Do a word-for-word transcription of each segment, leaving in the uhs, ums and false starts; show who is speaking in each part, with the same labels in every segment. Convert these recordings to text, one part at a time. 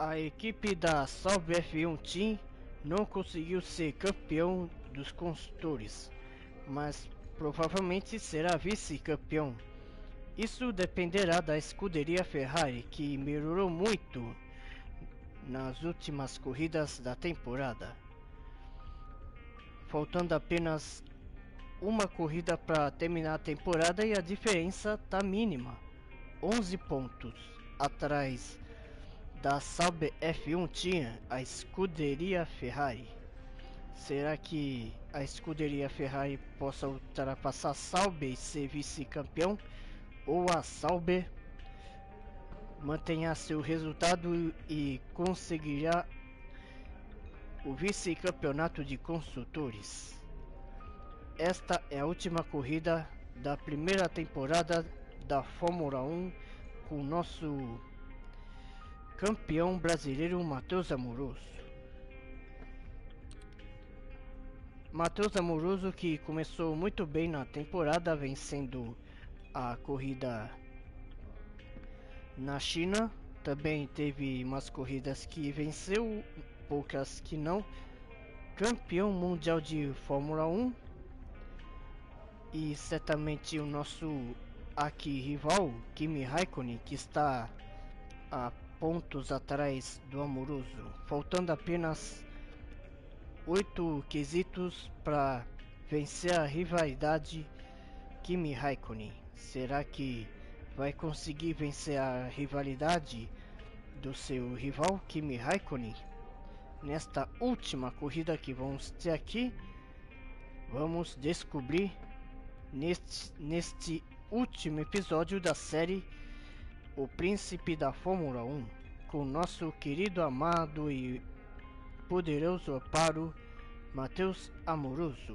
Speaker 1: A equipe da Sauber F um Team não conseguiu ser campeão dos construtores, mas provavelmente será vice-campeão. Isso dependerá da escuderia Ferrari, que melhorou muito nas últimas corridas da temporada. Faltando apenas uma corrida para terminar a temporada e a diferença está mínima, onze pontos atrás da Sauber F um Team, a escuderia Ferrari. Será que a escuderia Ferrari possa ultrapassar a Sauber e ser vice-campeão? Ou a Sauber mantenha seu resultado e conseguirá o vice-campeonato de construtores? Esta é a última corrida da primeira temporada da Fórmula um com o nosso campeão brasileiro Matheus Amoroso. Matheus Amoroso, que começou muito bem na temporada, vencendo a corrida na China. Também teve umas corridas que venceu, poucas que não. Campeão mundial de Fórmula um. E certamente o nosso aqui rival, Kimi Raikkonen, que está a pontos atrás do Amoroso, faltando apenas oito quesitos para vencer a rivalidade. Kimi Raikkonen, será que vai conseguir vencer a rivalidade do seu rival Kimi Raikkonen nesta última corrida que vamos ter aqui? Vamos descobrir neste, neste último episódio da série O Príncipe da Fórmula um, com nosso querido, amado e poderoso amparo Matheus Amoroso.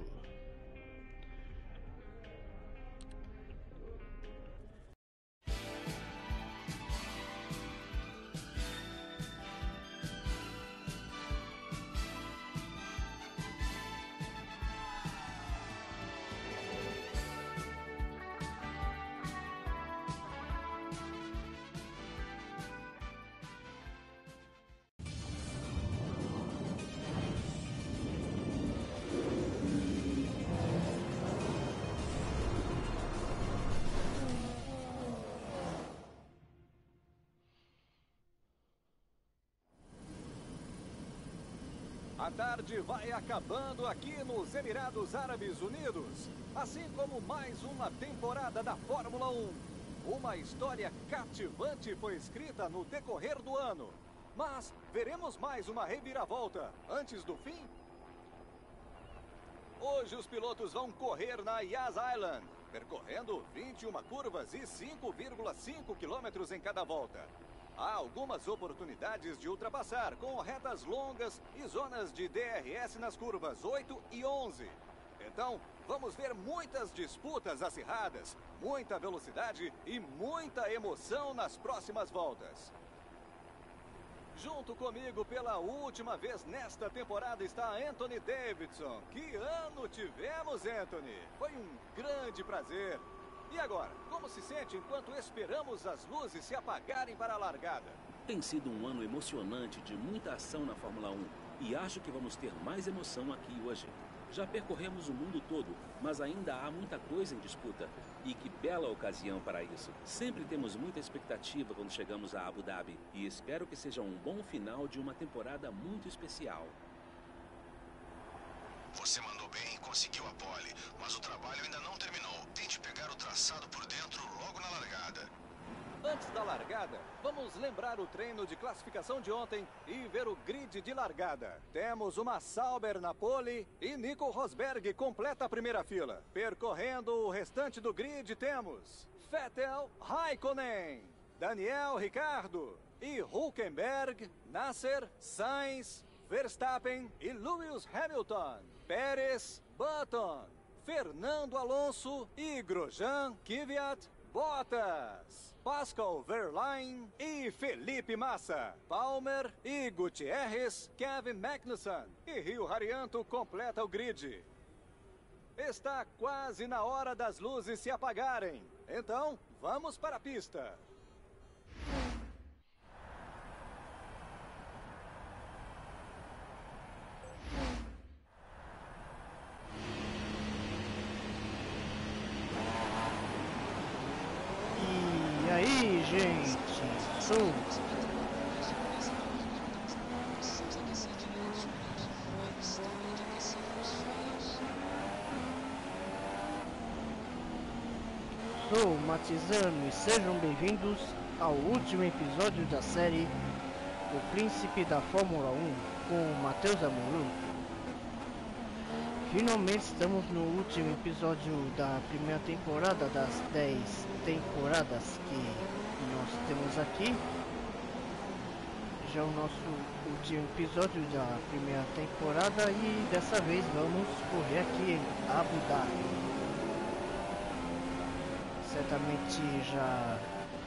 Speaker 2: A tarde vai acabando aqui nos Emirados Árabes Unidos, assim como mais uma temporada da Fórmula um. Uma história cativante foi escrita no decorrer do ano. Mas veremos mais uma reviravolta antes do fim? Hoje os pilotos vão correr na Yas Island, percorrendo vinte e uma curvas e cinco vírgula cinco quilômetros em cada volta. Há algumas oportunidades de ultrapassar com retas longas e zonas de D R S nas curvas oito e onze. Então, vamos ver muitas disputas acirradas, muita velocidade e muita emoção nas próximas voltas. Junto comigo pela última vez nesta temporada está Anthony Davidson. Que ano tivemos, Anthony? Foi um grande prazer. E agora, como se sente enquanto esperamos as luzes se apagarem para a largada?
Speaker 3: Tem sido um ano emocionante de muita ação na Fórmula um e acho que vamos ter mais emoção aqui hoje. Já percorremos o mundo todo, mas ainda há muita coisa em disputa. E que bela ocasião para isso. Sempre temos muita expectativa quando chegamos a Abu Dhabi e espero que seja um bom final de uma temporada muito especial.
Speaker 4: Você mandou bem e conseguiu a pole, mas o trabalho ainda não terminou. Tente pegar o traçado por dentro logo na largada.
Speaker 2: Antes da largada, vamos lembrar o treino de classificação de ontem e ver o grid de largada. Temos uma Sauber na pole e Nico Rosberg completa a primeira fila. Percorrendo o restante do grid temos Vettel, Raikkonen, Daniel Ricciardo e Hülkenberg, Nasser, Sainz, Verstappen e Lewis Hamilton, Pérez, Button, Fernando Alonso e Grosjean, Kvyat, Bottas, Pascal Wehrlein e Felipe Massa, Palmer e Gutierrez, Kevin Magnussen e Rio Haryanto completa o grid. Está quase na hora das luzes se apagarem, então vamos para a pista.
Speaker 1: aí, gente? Sou Sou o Matizano e sejam bem-vindos ao último episódio da série O Príncipe da Fórmula um com o Matheus Amuru. Finalmente estamos no último episódio da primeira temporada das dez temporadas que nós temos aqui. Já o nosso último episódio da primeira temporada e dessa vez vamos correr aqui em Abu Dhabi. Certamente já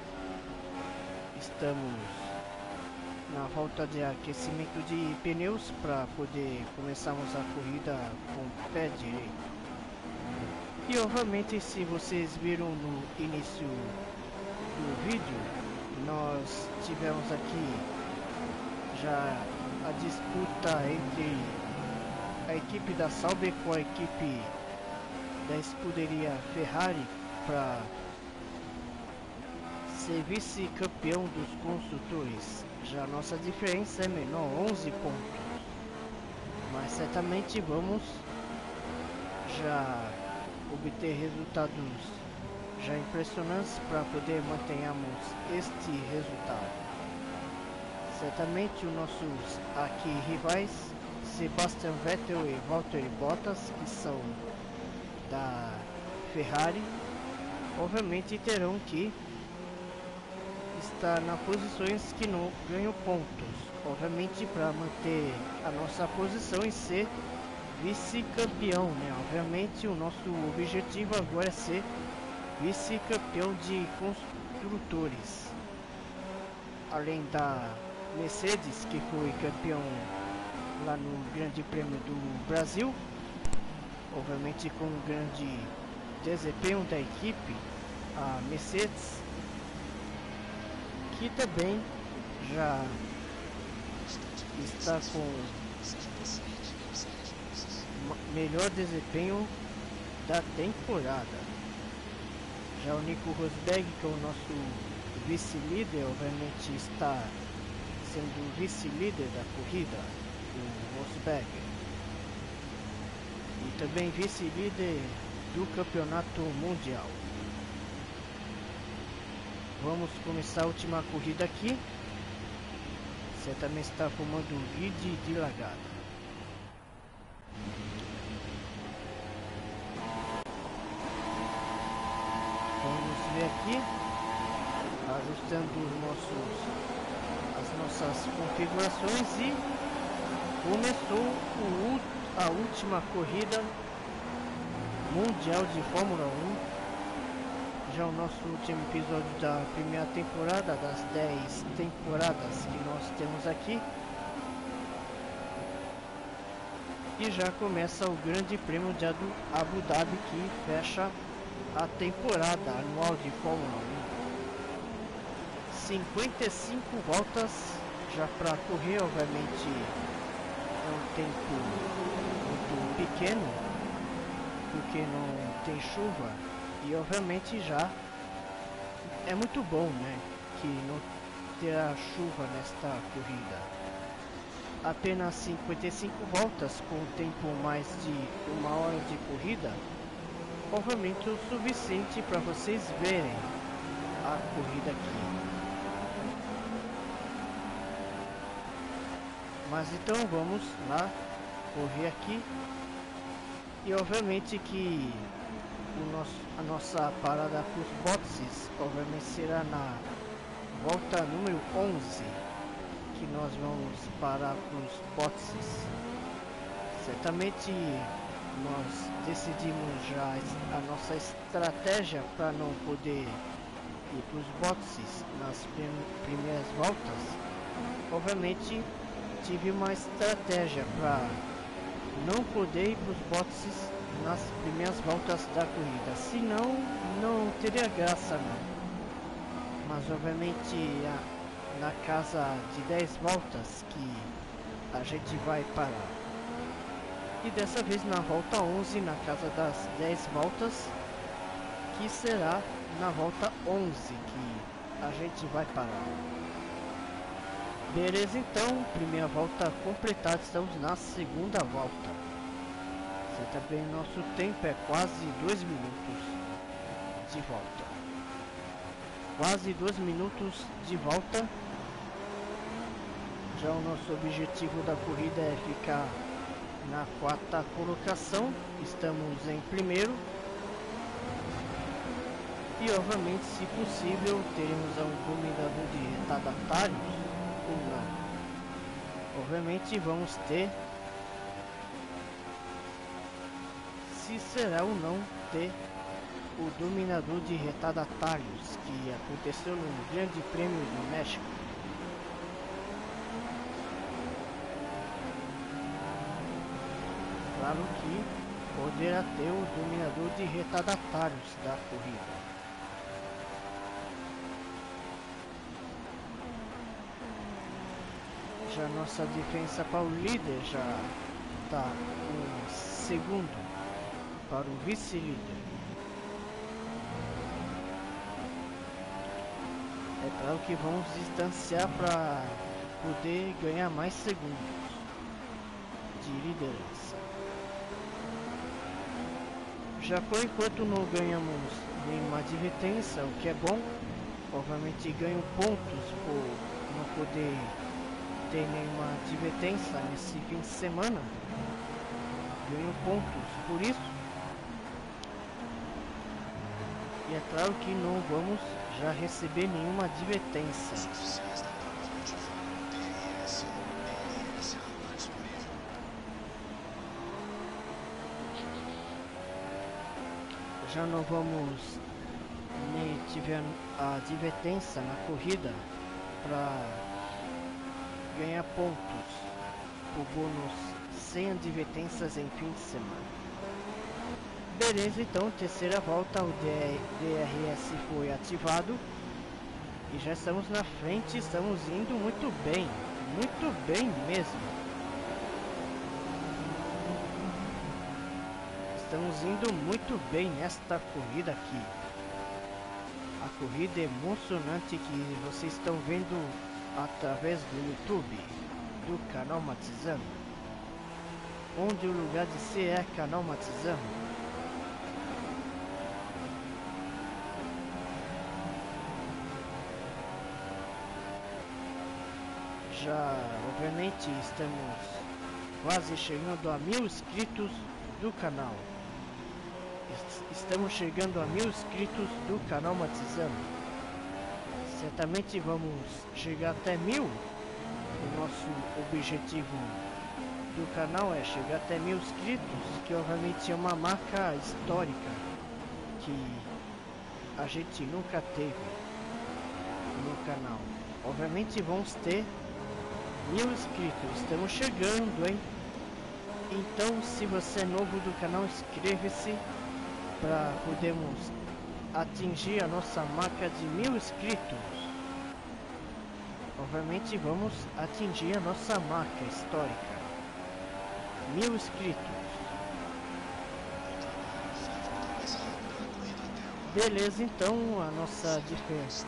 Speaker 1: estamos na volta de aquecimento de pneus para poder começarmos a corrida com o pé direito. E obviamente, se vocês viram no início do vídeo, nós tivemos aqui já a disputa entre a equipe da Sauber com a equipe da escuderia Ferrari para ser vice-campeão dos construtores. Já a nossa diferença é menor, onze pontos, mas certamente vamos já obter resultados já impressionantes para poder mantermos este resultado. Certamente os nossos aqui rivais, Sebastian Vettel e Valtteri Bottas, que são da Ferrari, obviamente terão que estar nas posições que não ganham pontos, obviamente para manter a nossa posição e ser vice-campeão, né? Obviamente o nosso objetivo agora é ser vice-campeão de construtores, além da Mercedes, que foi campeão lá no Grande Prêmio do Brasil, obviamente com um grande desempenho da equipe, a Mercedes, que também já está com melhor desempenho da temporada. Já o Nico Rosberg, que é o nosso vice-líder, obviamente está sendo vice-líder da corrida, o Rosberg, e também vice-líder do campeonato mundial. Vamos começar a última corrida aqui. Você também está formando o grid de largada. Vamos ver aqui, ajustando os nossos, as nossas configurações, e começou o, a última corrida mundial de Fórmula um. Já o nosso último episódio da primeira temporada, das dez temporadas que nós temos aqui. E já começa o Grande Prêmio de Abu Dhabi, que fecha a temporada anual de Fórmula um. cinquenta e cinco voltas já para correr, obviamente é um tempo muito pequeno, porque não tem chuva. E obviamente já é muito bom, né, que não terá chuva nesta corrida. Apenas cinquenta e cinco voltas, com tempo mais de uma hora de corrida, obviamente o suficiente para vocês verem a corrida aqui. Mas então vamos lá correr aqui, e obviamente que o nosso, a nossa parada para os boxes obviamente será na volta número onze, que nós vamos parar para os boxes. Certamente nós decidimos já a nossa estratégia para não poder ir para os boxes nas prim primeiras voltas. Obviamente tive uma estratégia para não poder ir para os boxes nas primeiras voltas da corrida, senão não teria graça não. Mas obviamente a, na casa de dez voltas que a gente vai parar. E dessa vez na volta onze, na casa das dez voltas, que será na volta onze que a gente vai parar. Beleza, então, primeira volta completada, estamos na segunda volta. Você tá vendo, nosso tempo é quase dois minutos de volta. Quase dois minutos de volta. Já o nosso objetivo da corrida é ficar na quarta colocação. Estamos em primeiro. E obviamente, se possível, teremos um dominador de retardatários ou não. Obviamente vamos ter, se será ou não ter o dominador de retardatários que aconteceu no Grande Prêmio do México. Claro que poderá ter o dominador de retardatários da corrida. Já nossa diferença para o líder já está um segundo para o vice-líder. É claro que vamos distanciar para poder ganhar mais segundos de liderança. Já por enquanto não ganhamos nenhuma advertência, o que é bom. Obviamente ganho pontos por não poder ter nenhuma advertência nesse fim de semana. Ganho pontos por isso. E é claro que não vamos já receber nenhuma advertência. Já não vamos nem tiver a advertência na corrida para ganhar pontos por bônus sem advertências em fim de semana. Beleza, então terceira volta, o D R S foi ativado e já estamos na frente, estamos indo muito bem, muito bem mesmo. Estamos indo muito bem nesta corrida aqui. A corrida emocionante que vocês estão vendo através do YouTube, do canal Matizano, onde o lugar de ser é canal Matizano. Já, obviamente, estamos quase chegando a mil inscritos do canal. Estamos chegando a mil inscritos do canal Matizano. Certamente vamos chegar até mil. O nosso objetivo do canal é chegar até mil inscritos, que obviamente é uma marca histórica que a gente nunca teve no canal. Obviamente vamos ter mil inscritos, estamos chegando, hein? Então, se você é novo do canal, inscreva-se para podermos atingir a nossa marca de mil inscritos. Obviamente vamos atingir a nossa marca histórica, mil inscritos. Beleza, então a nossa diferença.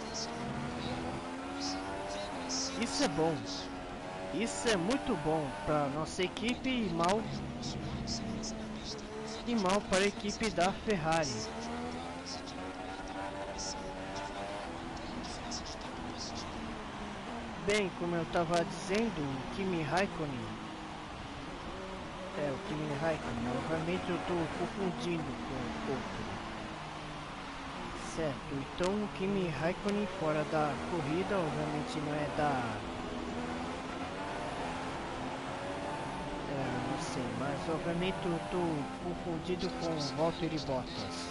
Speaker 1: Isso é bom. Isso é muito bom para nossa equipe e mal e mal para a equipe da Ferrari. Bem, como eu estava dizendo, o Kimi Raikkonen é o Kimi Raikkonen. Obviamente eu estou confundindo com o outro. Certo, então o Kimi Raikkonen fora da corrida, obviamente não é da... Sim, mas obviamente eu estou confundido com Valtteri Bottas.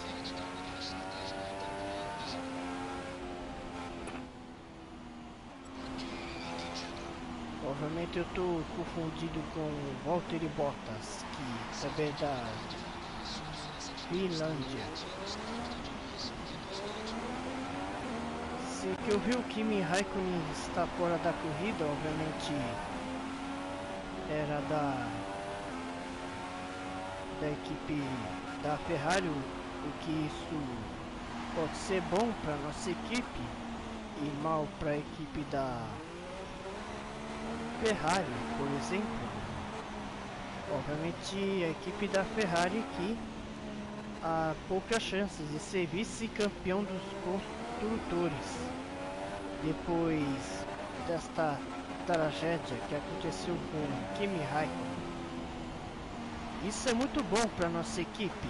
Speaker 1: Obviamente eu estou confundido com Valtteri Bottas, que também é da Finlândia. Se que eu vi o Kimi Raikkonen está fora da corrida, obviamente era da da equipe da Ferrari, o que isso pode ser bom para nossa equipe ir mal para a equipe da Ferrari, por exemplo. Obviamente a equipe da Ferrari aqui há poucas chances de ser vice-campeão dos construtores depois desta tragédia que aconteceu com Kimi Raikkonen. Isso é muito bom para nossa equipe.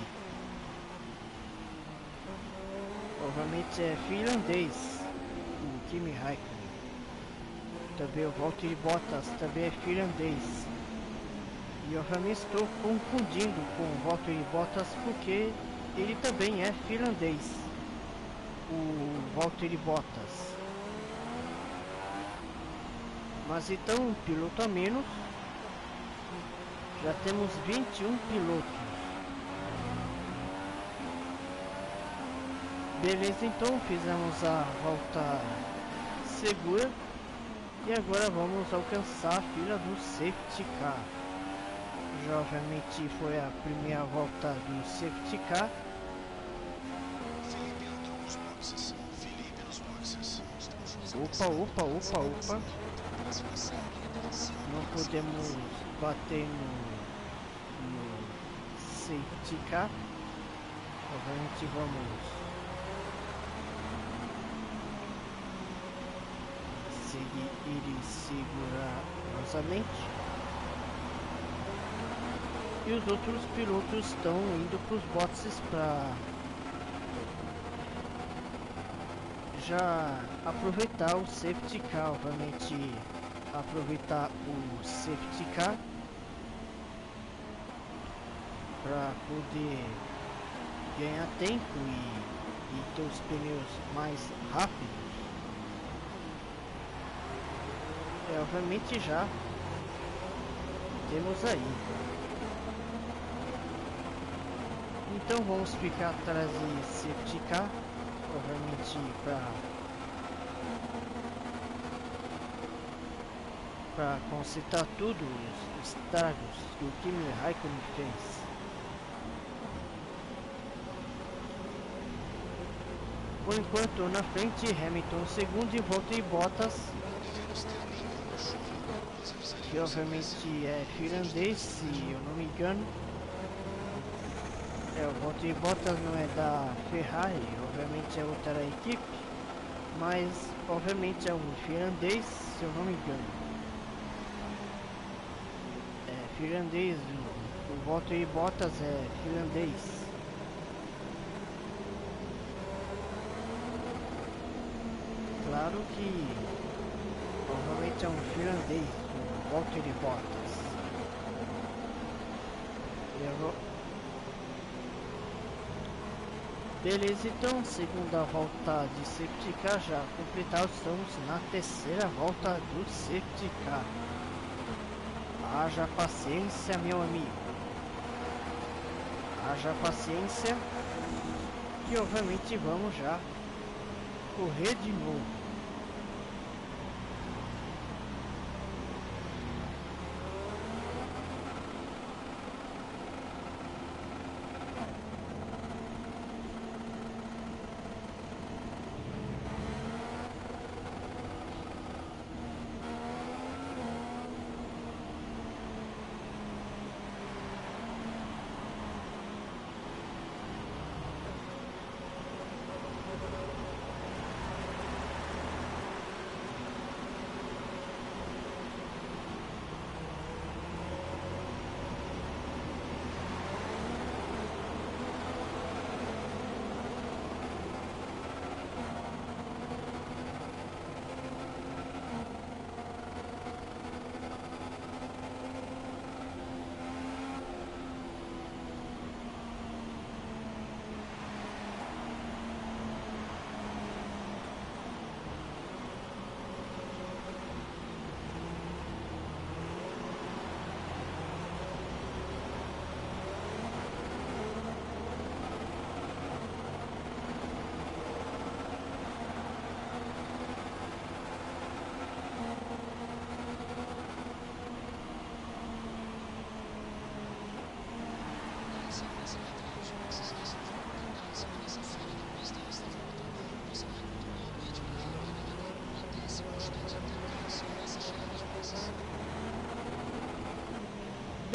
Speaker 1: Obviamente é finlandês o Kimi Raikkonen. Também o Valtteri Bottas também é finlandês. E obviamente estou confundindo com o Valtteri Bottas porque ele também é finlandês. O Valtteri Bottas. Mas então um piloto a menos. Já temos vinte e um pilotos. Beleza, então fizemos a volta segura. E agora vamos alcançar a fila do safety car. Já obviamente foi a primeira volta do safety car.
Speaker 4: Felipe entrou nos boxes. Felipe nos boxes.
Speaker 1: Opa, opa, opa, opa. Não podemos bater no, no safety car. Obviamente vamos seguir e segurar novamente. E os outros pilotos estão indo para os boxes para já aproveitar o safety car, obviamente aproveitar o safety car para poder ganhar tempo e, e ter os pneus mais rápidos. É, obviamente já temos aí. Então vamos ficar atrás de safety car, obviamente para para consertar tudo os estragos que o Kimi Raikkonen fez. Por enquanto na frente Hamilton segundo e Valtteri Bottas, que obviamente é finlandês, se eu não me engano. É, o Valtteri Bottas não é da Ferrari, obviamente é outra equipe, mas obviamente é um finlandês, se eu não me engano. É finlandês, o, o Valtteri Bottas é finlandês. Claro que obviamente é um finlandês, o Valtteri Bottas. Eu... Beleza, então, segunda volta de safety car já completada, estamos na terceira volta do safety car. Haja paciência, meu amigo. Haja paciência, que obviamente vamos já correr de novo.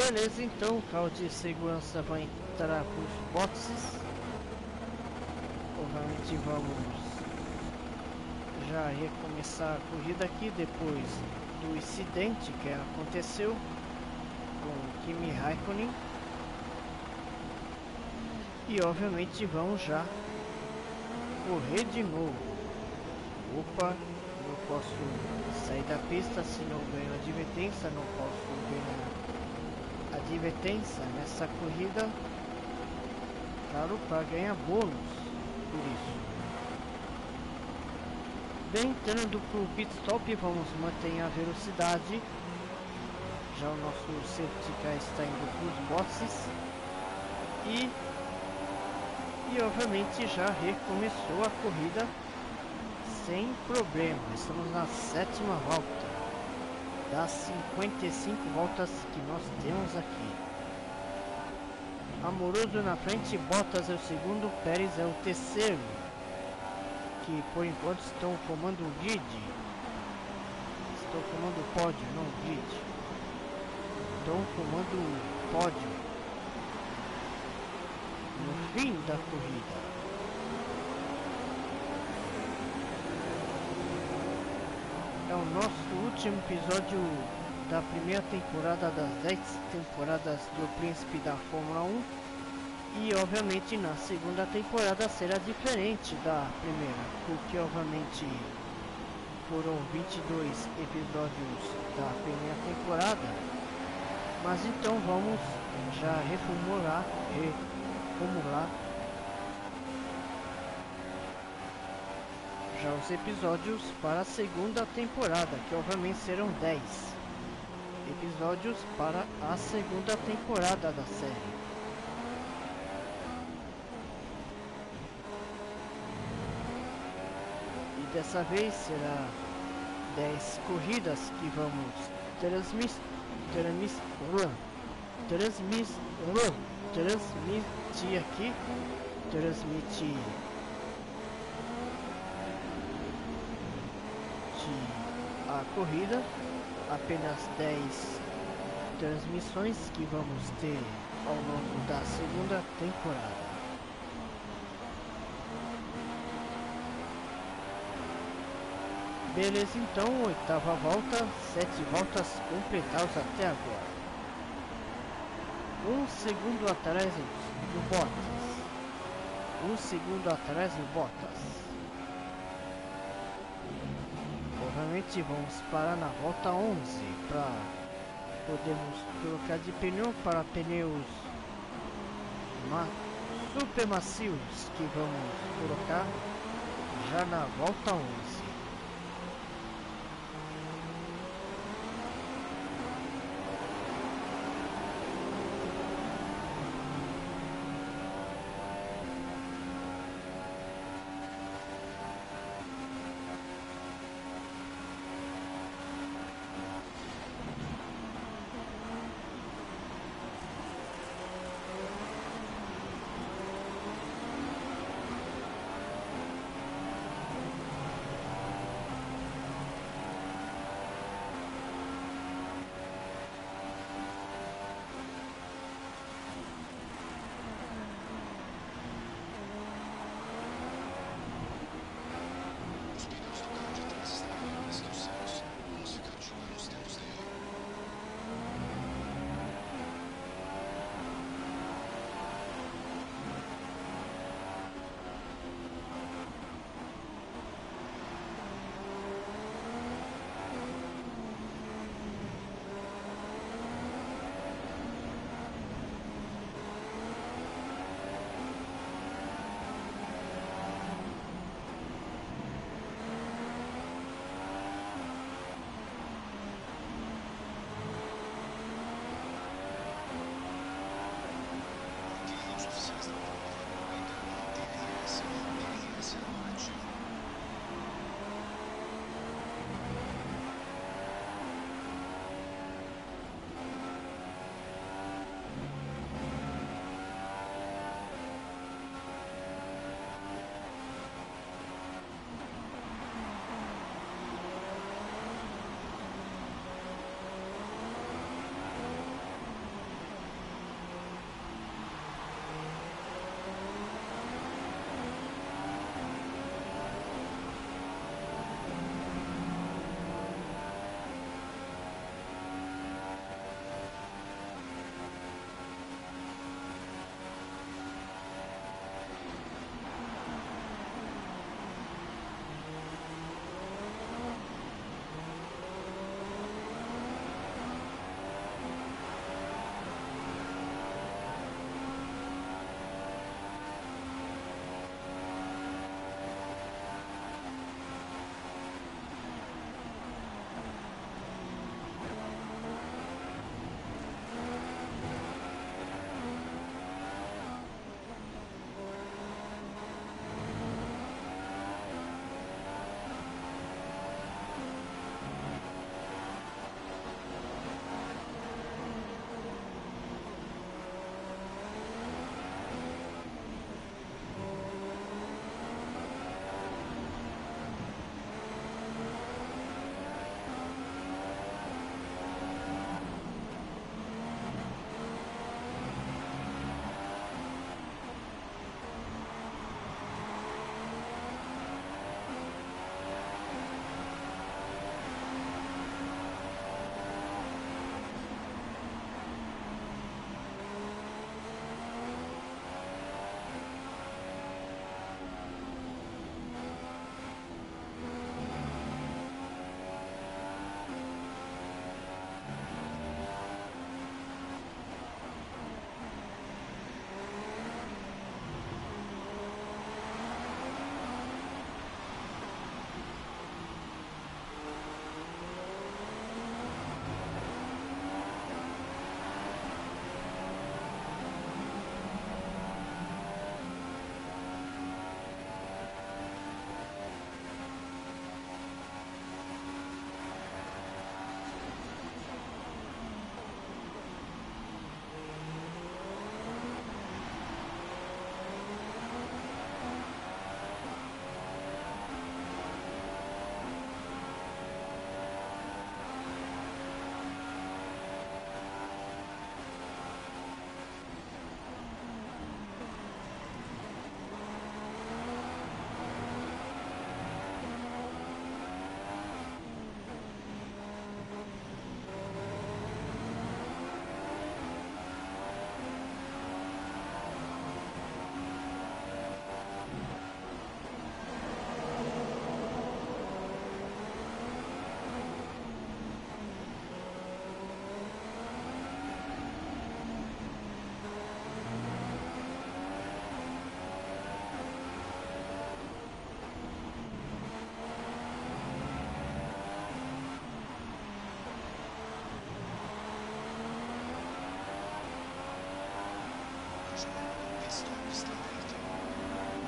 Speaker 1: Beleza, então o carro de segurança vai entrar para os boxes. Obviamente vamos já recomeçar a corrida aqui depois do incidente que aconteceu com Kimi Raikkonen. E obviamente vamos já correr de novo. Opa, não posso sair da pista se não ganho advertência, não posso ganhar advertência nessa corrida, claro, para ganhar bônus por isso. Bem, entrando para o pit stop, vamos manter a velocidade. Já o nosso safety car está indo para os boxes e e obviamente já recomeçou a corrida sem problema. Estamos na sétima volta das cinquenta e cinco voltas que nós temos aqui. Amoroso na frente, Bottas é o segundo, Pérez é o terceiro, que por enquanto estão formando o grid. Estão formando o pódio, não o grid. Estão formando o pódio no fim da corrida. É o nosso último episódio da primeira temporada das dez temporadas do Príncipe da Fórmula um. E obviamente na segunda temporada será diferente da primeira, porque obviamente foram vinte e dois episódios da primeira temporada. Mas então vamos já reformular, reformular já os episódios para a segunda temporada, que obviamente serão dez episódios para a segunda temporada da série. E dessa vez será dez corridas que vamos transmitir, transmitir, transmitir, transmitir aqui, transmitir a corrida, apenas dez transmissões que vamos ter ao longo da segunda temporada. Beleza, então, oitava volta, sete voltas completadas até agora. Um segundo atrás do Bottas. Um segundo atrás do Bottas. Obviamente vamos parar na volta onze para podermos trocar de pneu para pneus ma super macios que vamos colocar já na volta onze.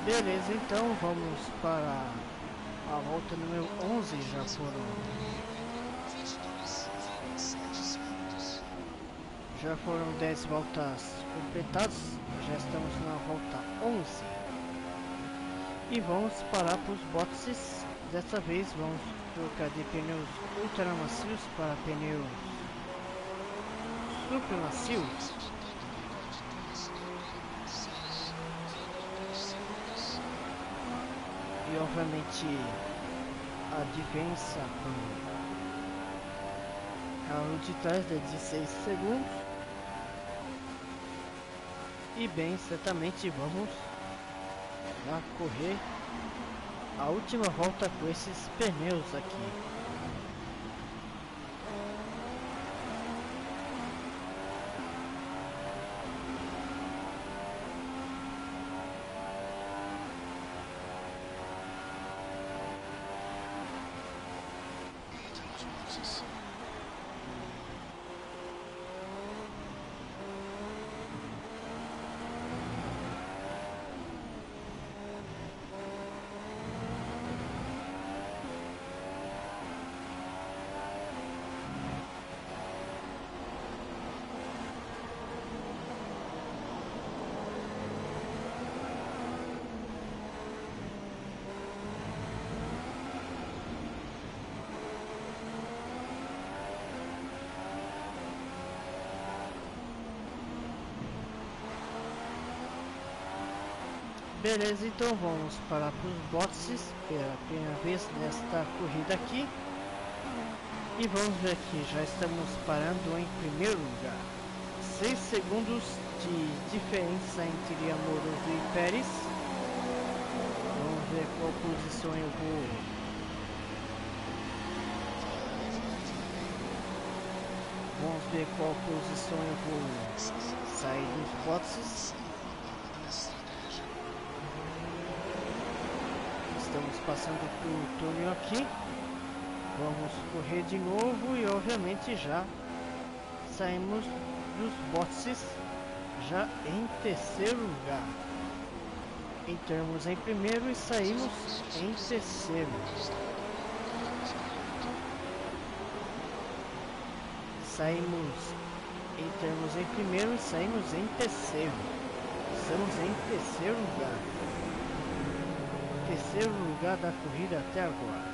Speaker 1: Beleza, então vamos para a volta número onze. Já foram já foram dez voltas completadas, já estamos na volta onze e vamos parar para os boxes. Dessa vez vamos trocar de pneus ultra macios para pneus super macios. E obviamente a diferença para o carro de trás é de dezesseis segundos. E bem, certamente vamos lá correr a última volta com esses pneus aqui. Beleza, então vamos parar para os boxes pela primeira vez nesta corrida aqui. E vamos ver aqui, já estamos parando em primeiro lugar. seis segundos de diferença entre Amoroso e Pérez. Vamos ver qual posição eu vou. Vamos ver qual posição eu vou sair dos boxes. Estamos passando por túnel aqui. Vamos correr de novo e obviamente já saímos dos boxes já em terceiro lugar. Entramos em primeiro e saímos em terceiro. Saímos, entramos em primeiro e saímos em terceiro. Estamos em terceiro lugar. Terceiro lugar da corrida até agora.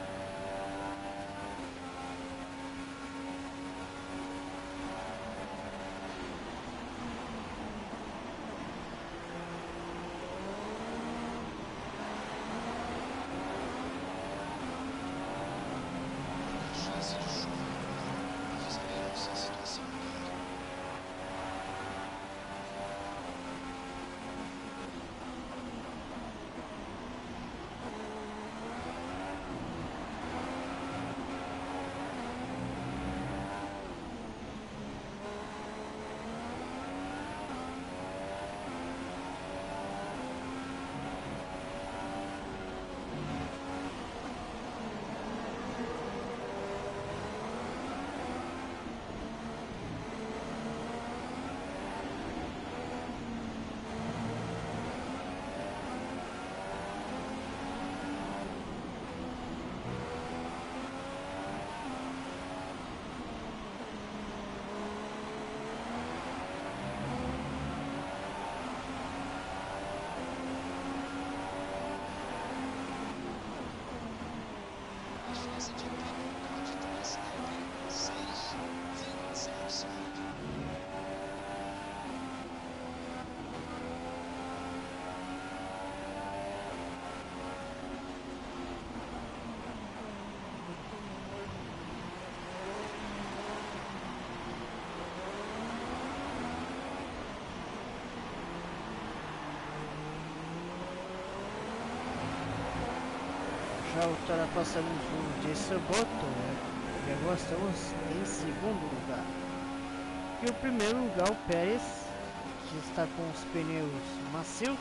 Speaker 1: Já ultrapassamos o Jason Button, né? E agora estamos em segundo lugar. E o primeiro lugar o Pérez, que está com os pneus macios.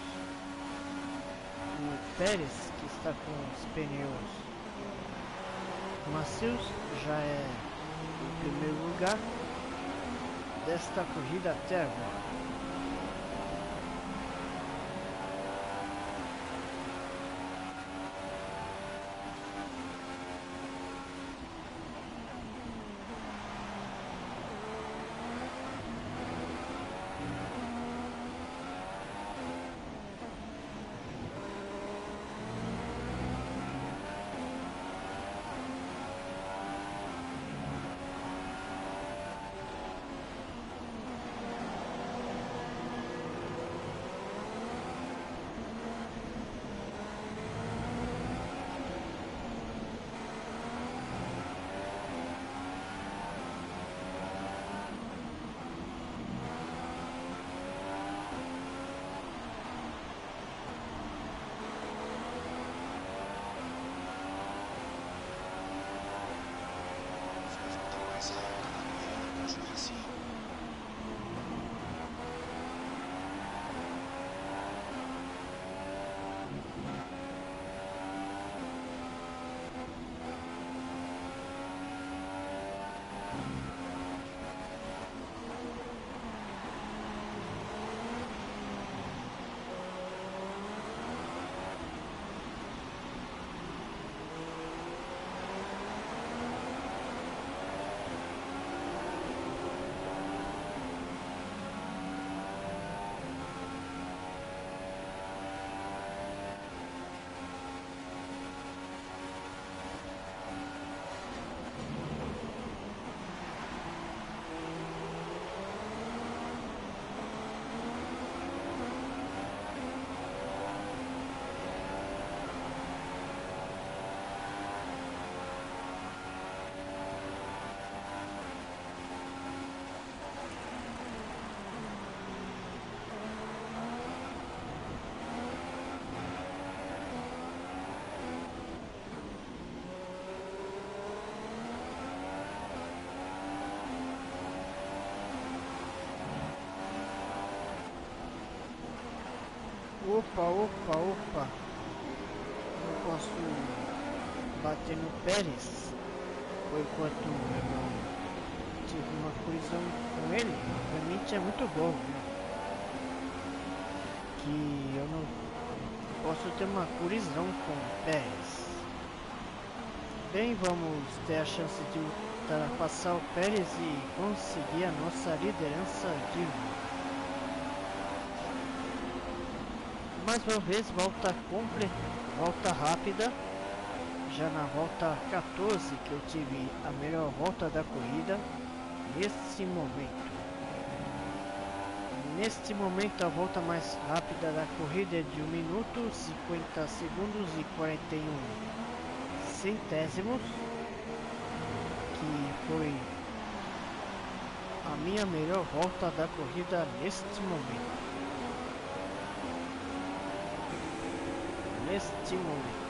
Speaker 1: O Pérez, que está com os pneus macios, já é o primeiro lugar desta corrida até agora. Opa, opa, opa. Não posso bater no Pérez. Por enquanto eu não tive uma colisão com ele. Realmente é muito bom, né? Que eu não posso ter uma colisão com o Pérez. Bem, vamos ter a chance de ultrapassar o Pérez e conseguir a nossa liderança de novo. Mais uma vez, volta completa, volta rápida. Já na volta quatorze que eu tive a melhor volta da corrida. Nesse momento. Neste momento a volta mais rápida da corrida é de um minuto, cinquenta segundos e quarenta e um centésimos. Que foi a minha melhor volta da corrida neste momento. Neste momento.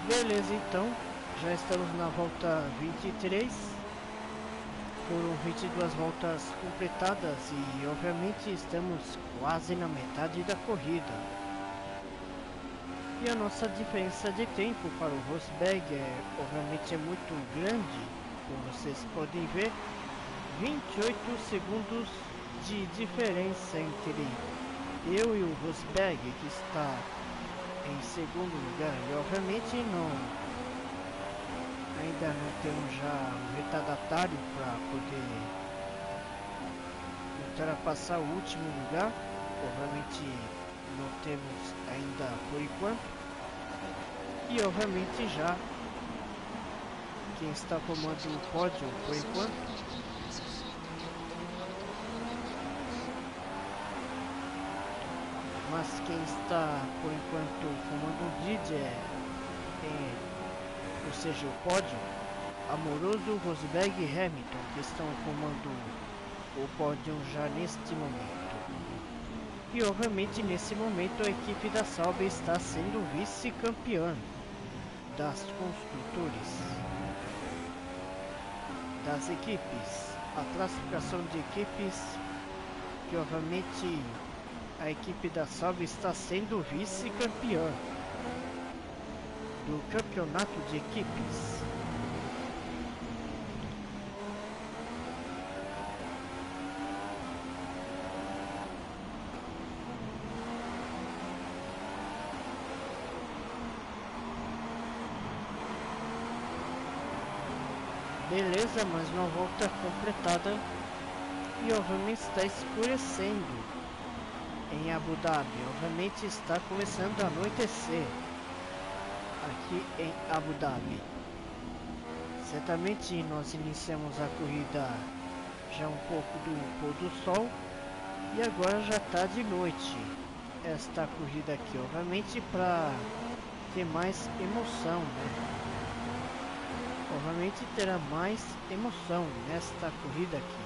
Speaker 1: Beleza, então, já estamos na volta vinte e três, foram vinte e duas voltas completadas e obviamente estamos quase na metade da corrida. E a nossa diferença de tempo para o Rosberg é, obviamente é muito grande, como vocês podem ver, vinte e oito segundos de diferença entre eu e o Rosberg, que está em segundo lugar, e obviamente não, ainda não temos já um retardatário para poder ultrapassar o último lugar, obviamente não temos ainda por enquanto, e obviamente já quem está formando o pódio por enquanto mas quem está por enquanto formando o grid é, é, ou seja, o pódio, Amoroso, Rosberg e Hamilton, que estão formando o pódio já neste momento. E obviamente nesse momento a equipe da Sauber está sendo vice-campeã das construtores, das equipes, a classificação de equipes, que obviamente a equipe da Sauber está sendo vice-campeã do campeonato de equipes. Beleza, mais uma volta completada e obviamente está escurecendo em Abu Dhabi, obviamente está começando a anoitecer aqui em Abu Dhabi. Certamente nós iniciamos a corrida já um pouco do pôr do sol e agora já está de noite. Esta corrida aqui, obviamente, para ter mais emoção, né? Obviamente terá mais emoção nesta corrida aqui.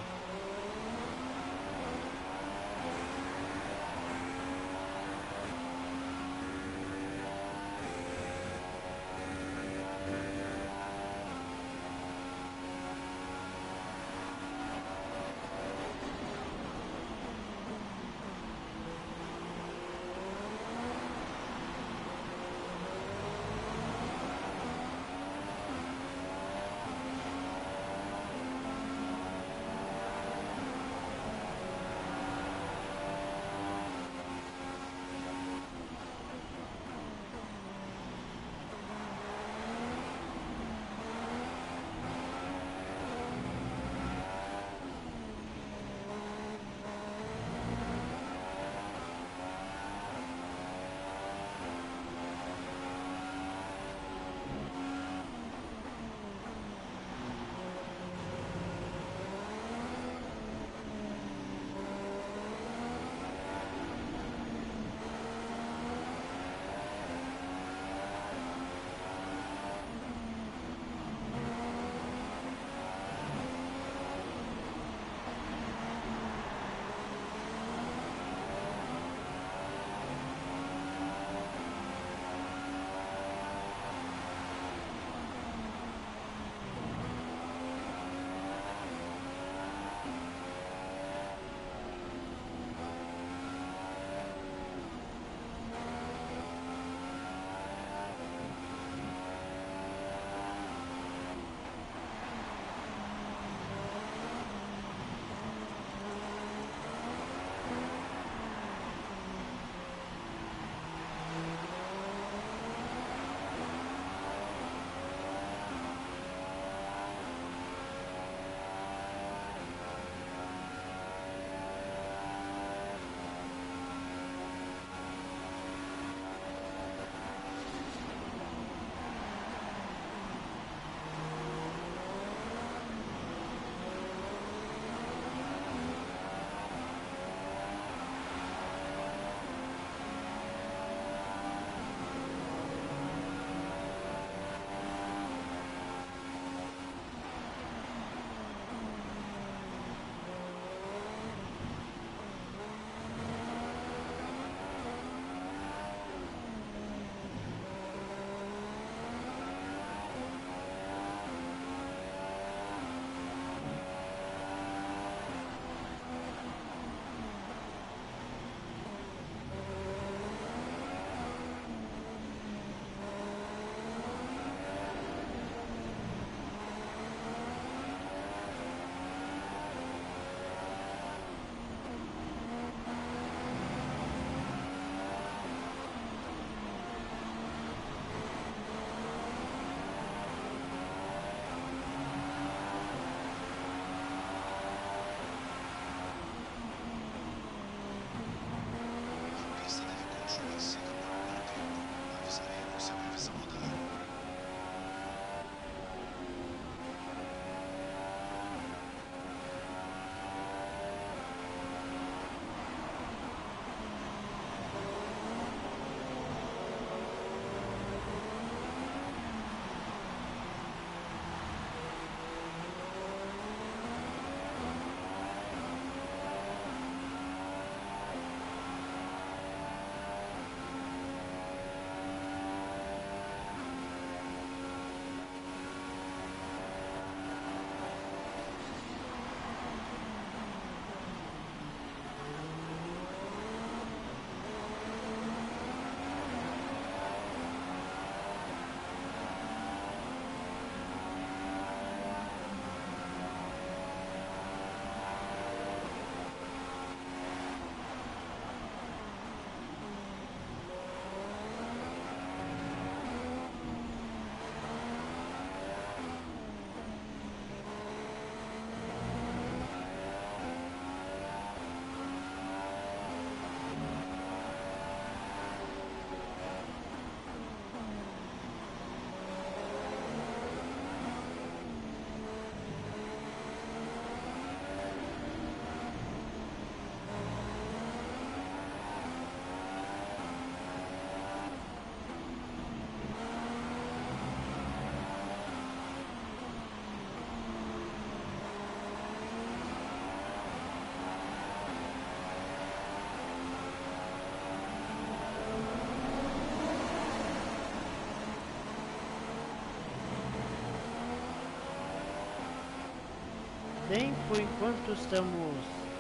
Speaker 1: Bem, por enquanto estamos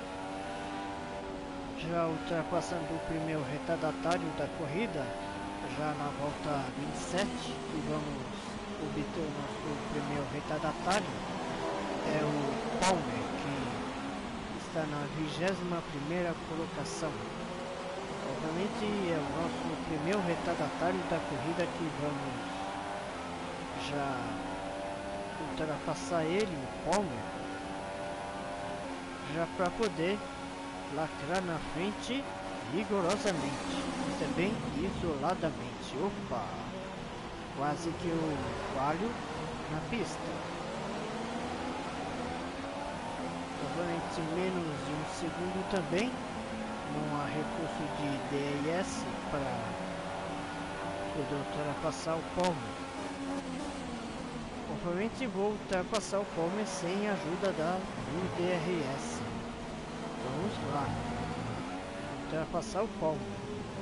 Speaker 1: já ultrapassando o primeiro retardatário da corrida, já na volta vinte e sete, e vamos obter o nosso primeiro retardatário. É o Palmer, que está na vigésima primeira colocação. Obviamente é o nosso primeiro retardatário da corrida que vamos já ultrapassar ele, o Palmer, já para poder lacrar na frente rigorosamente e também isoladamente. Opa! Quase que eu falho na pista. Obviamente menos de um segundo também. Não há recurso de D R S para poder ultrapassar o Palmer. Obviamente vou ultrapassar o Palmer sem a ajuda da do D R S. Vamos lá. Ultrapassar o Palmer.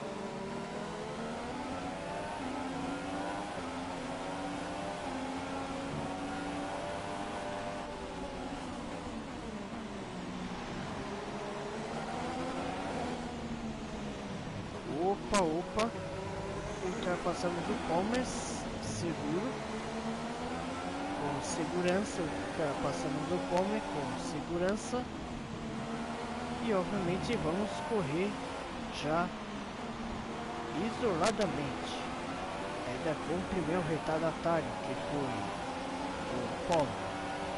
Speaker 1: Opa, opa. Ultrapassamos o Palmer seguro. Com segurança. Ultrapassamos o Palmer com segurança. E obviamente vamos correr já isoladamente. Ainda com o primeiro retardatário, que foi o Palmer.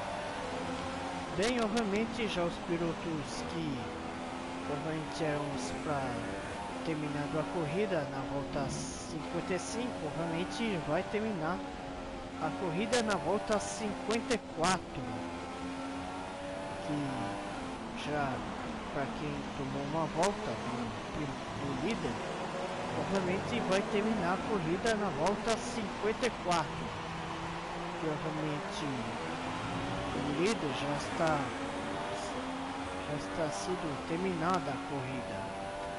Speaker 1: Bem, obviamente já os pilotos que obviamente eram para terminado a corrida na volta cinquenta e cinco, obviamente vai terminar a corrida na volta cinquenta e quatro, que já para quem tomou uma volta do, do líder, obviamente vai terminar a corrida na volta cinquenta e quatro, que obviamente o líder já está já está sendo terminada a corrida.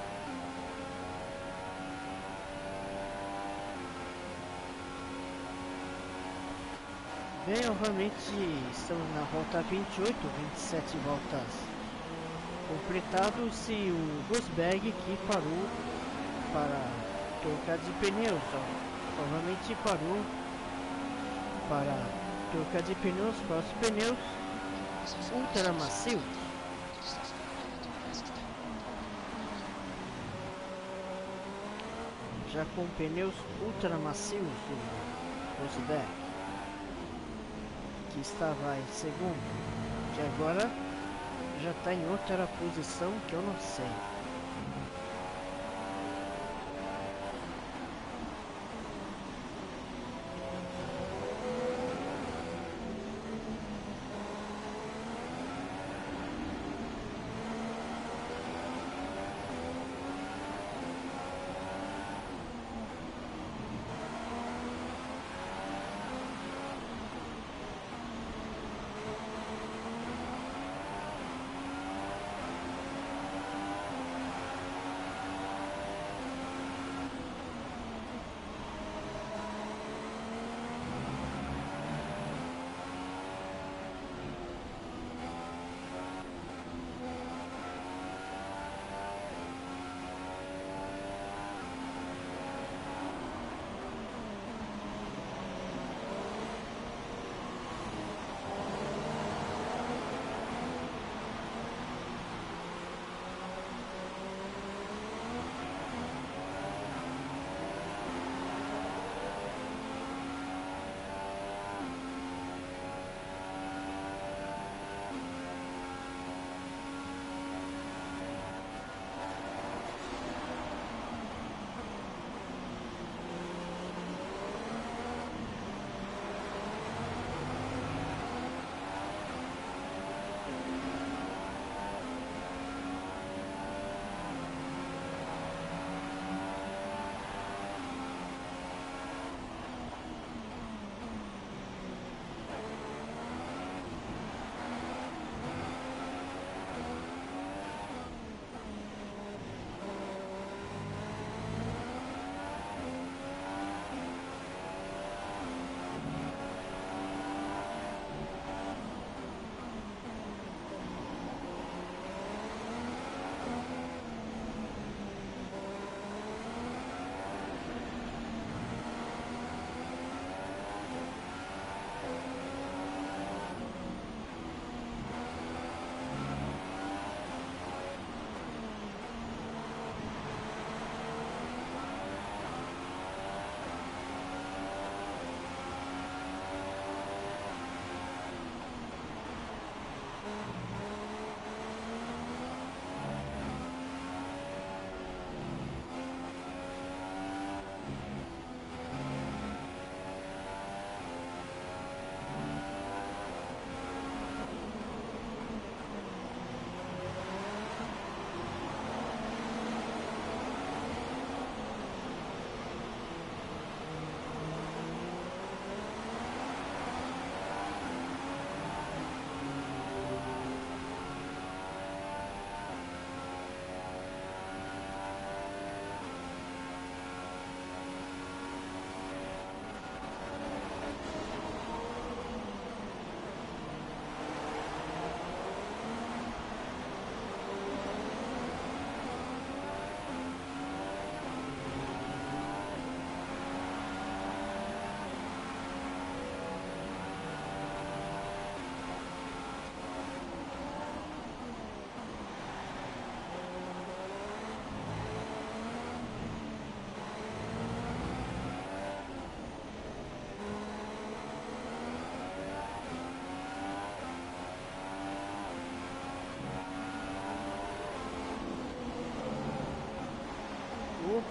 Speaker 1: Bem, obviamente estamos na volta vinte e oito, vinte e sete voltas completados e o Rosberg que parou para trocar de pneus, ó. Obviamente parou para trocar de pneus para os pneus ultra macios. Já com pneus ultra macios do Rosberg, que estava em segundo, que agora já está em outra posição que eu não sei.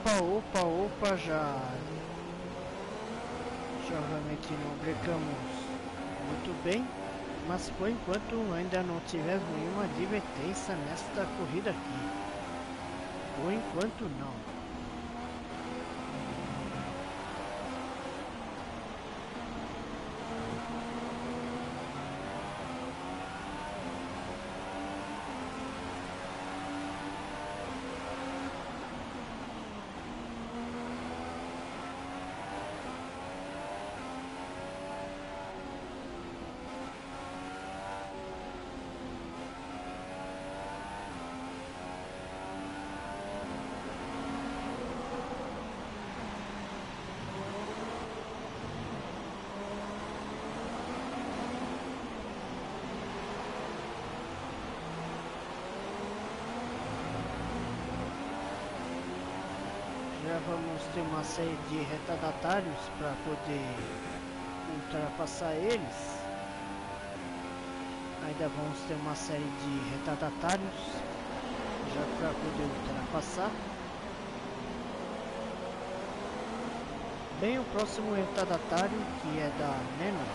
Speaker 1: Opa, opa, opa, já... Já realmente não brecamos muito bem, mas por enquanto ainda não tivemos nenhuma advertência nesta corrida aqui. Por enquanto não. Já vamos ter uma série de retardatários para poder ultrapassar eles. Ainda vamos ter uma série de retardatários já para poder ultrapassar. Bem, o próximo retardatário, que é da Menor,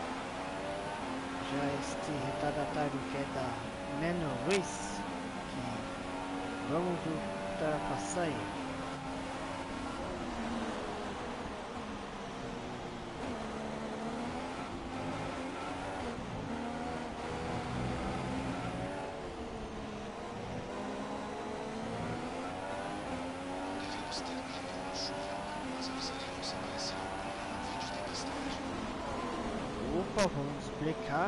Speaker 1: já este retardatário que é da Menor Race, que vamos ultrapassar ele. Opa, vamos explicar.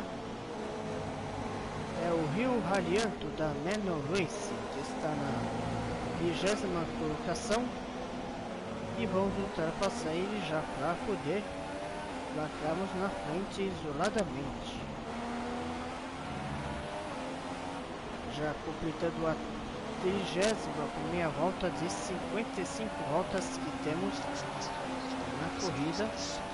Speaker 1: É o Rio Ralianto da Menor Race, que está na vigésima colocação, e vamos ultrapassar ele já para poder lacrarmos na frente isoladamente. Já completando a trigésima primeira volta de cinquenta e cinco voltas que temos na corrida.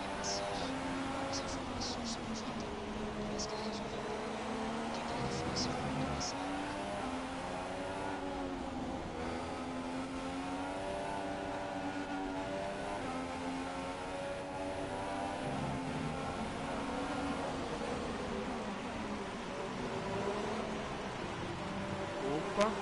Speaker 1: Opa.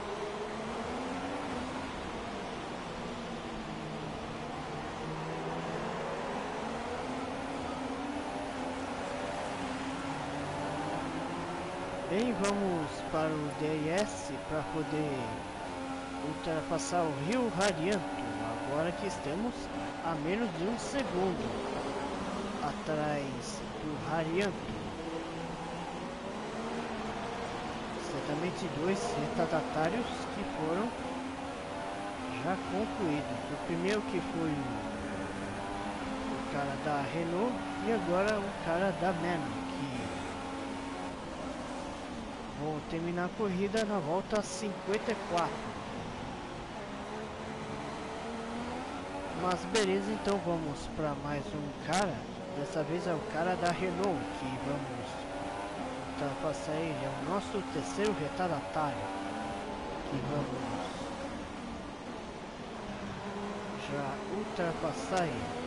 Speaker 1: Bem, vamos para o D R S para poder ultrapassar o Rio Ralianto, agora que estamos a menos de um segundo atrás do Ralianto. Certamente dois retardatários que foram já concluídos. O primeiro que foi o cara da Renault e agora o cara da Menor, que vão terminar a corrida na volta cinquenta e quatro. Mas beleza, então vamos para mais um cara. Dessa vez é o cara da Renault que vamos ultrapassar ele. É o nosso terceiro retardatário que vamos já ultrapassar ele.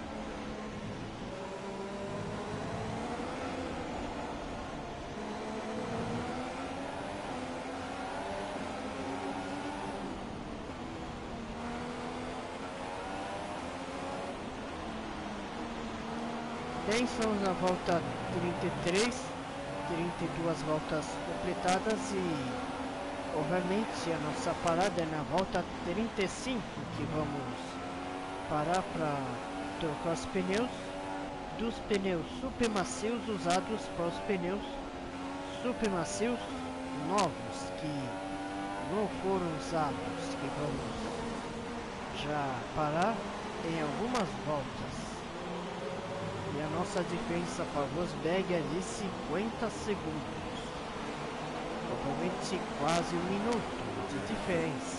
Speaker 1: Bem, estamos na volta trinta e três, trinta e duas voltas completadas e obviamente a nossa parada é na volta trinta e cinco, que vamos parar para trocar os pneus dos pneus super macios usados para os pneus super macios novos que não foram usados, que vamos já parar em algumas voltas. E a nossa diferença para Rosberg é de cinquenta segundos. Provavelmente quase um minuto de diferença.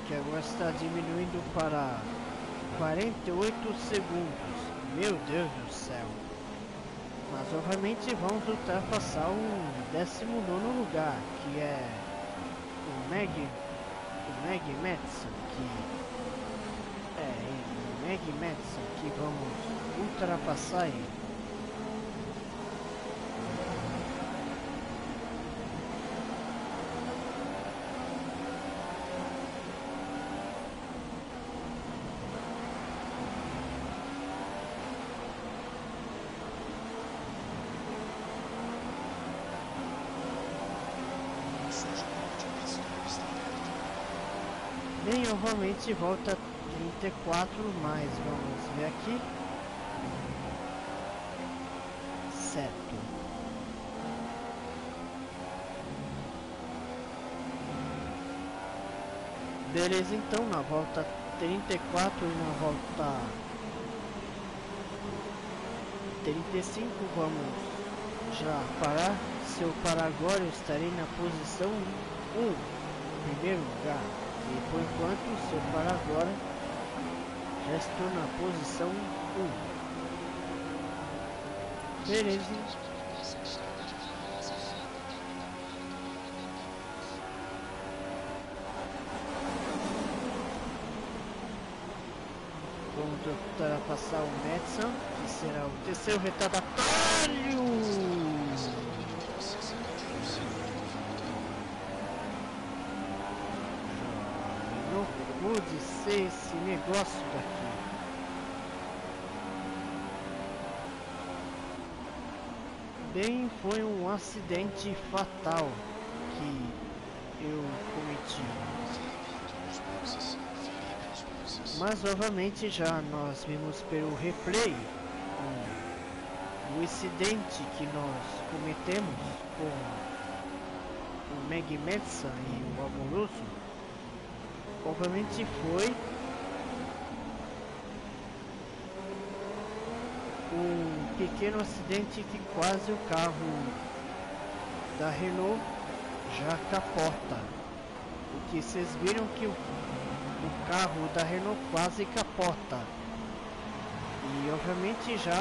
Speaker 1: que agora está diminuindo para quarenta e oito segundos. Meu Deus do céu. Mas obviamente vamos ultrapassar o décimo nono lugar, que é o Meg, o Meg Madsen, que é o Meg Madsen, que vamos ultrapassar ele. Bem, novamente volta trinta e quatro, mas vamos ver aqui. Certo. Beleza, então na volta trinta e quatro e na volta trinta e cinco vamos já parar. Se eu parar agora eu estarei na posição um, primeiro lugar. E por enquanto, se eu parar agora, já estou na posição um. Beleza. Vamos ultrapassar o Madsen, que será o terceiro retardatário. Pode ser esse negócio daqui. Bem, foi um acidente fatal que eu cometi. Mas novamente já nós vimos pelo replay o, o incidente que nós cometemos com o Meg Madsen e o Amoroso. Obviamente foi um pequeno acidente que quase o carro da Renault já capota. O que vocês viram que o, o carro da Renault quase capota. E obviamente já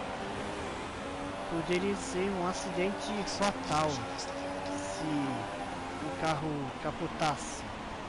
Speaker 1: poderia ser um acidente fatal se o carro capotasse.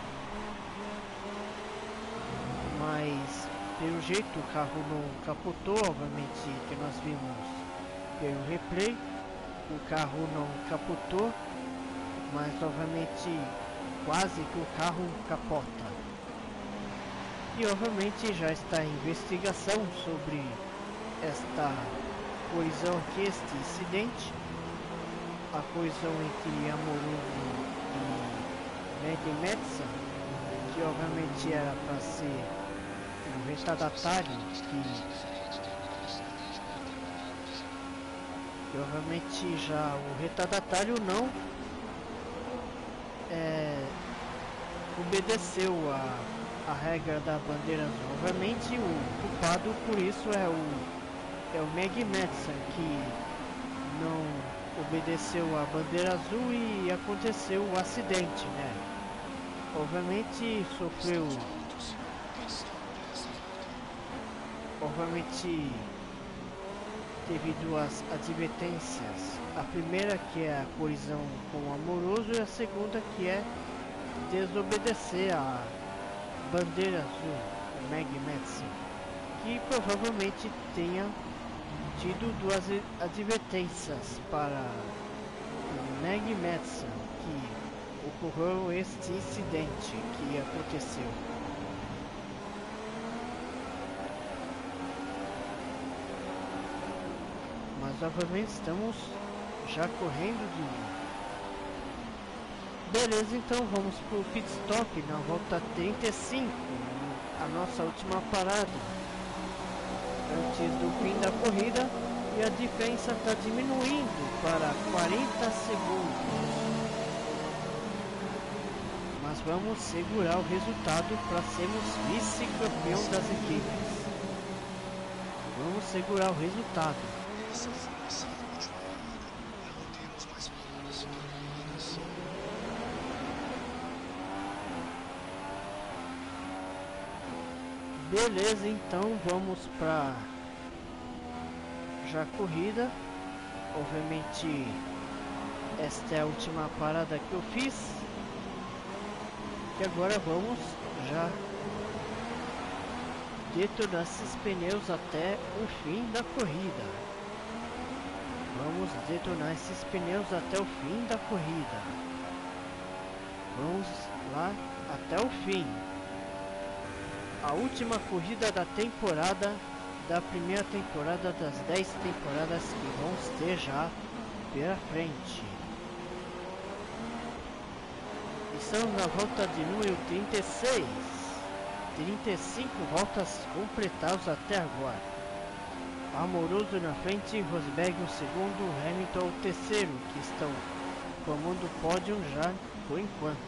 Speaker 1: Mas pelo jeito o carro não capotou, obviamente que nós vimos pelo replay, o carro não capotou, mas obviamente quase que o carro capota. E obviamente já está em investigação sobre esta colisão aqui, este incidente, a colisão entre Amoroso e Meg Madsen, que obviamente era para ser o retardatário que, que obviamente já o retardatário não é, obedeceu a, a regra da bandeira azul. Obviamente o culpado por isso é o, é o Meg Madsen, que não obedeceu a bandeira azul e aconteceu o acidente, né? Obviamente sofreu, obviamente teve duas advertências, a primeira que é a colisão com o Amoroso e a segunda que é desobedecer a bandeira azul, o Meg Madsen, que provavelmente tenha tido duas advertências para o Meg Madsen, que ocorreu este incidente que aconteceu. Mas novamente estamos já correndo de... Beleza, então vamos para o pit stop na volta trinta e cinco, a nossa última parada antes do fim da corrida, e a diferença está diminuindo para quarenta segundos. Mas vamos segurar o resultado para sermos vice-campeão das equipes. Vamos segurar o resultado.
Speaker 4: Essa foi nossa última parada. Não temos mais planos.
Speaker 1: Beleza, então vamos para já corrida. Obviamente esta é a última parada que eu fiz. E agora vamos já detonar esses pneus até o fim da corrida. Vamos detonar esses pneus até o fim da corrida. Vamos lá até o fim. A última corrida da temporada, da primeira temporada das dez temporadas que vamos ter já pela frente. Estamos na volta de número trinta e seis. trinta e cinco voltas completadas até agora. Amoroso na frente, Rosberg o segundo, Hamilton o terceiro, que estão formando o pódio já por enquanto.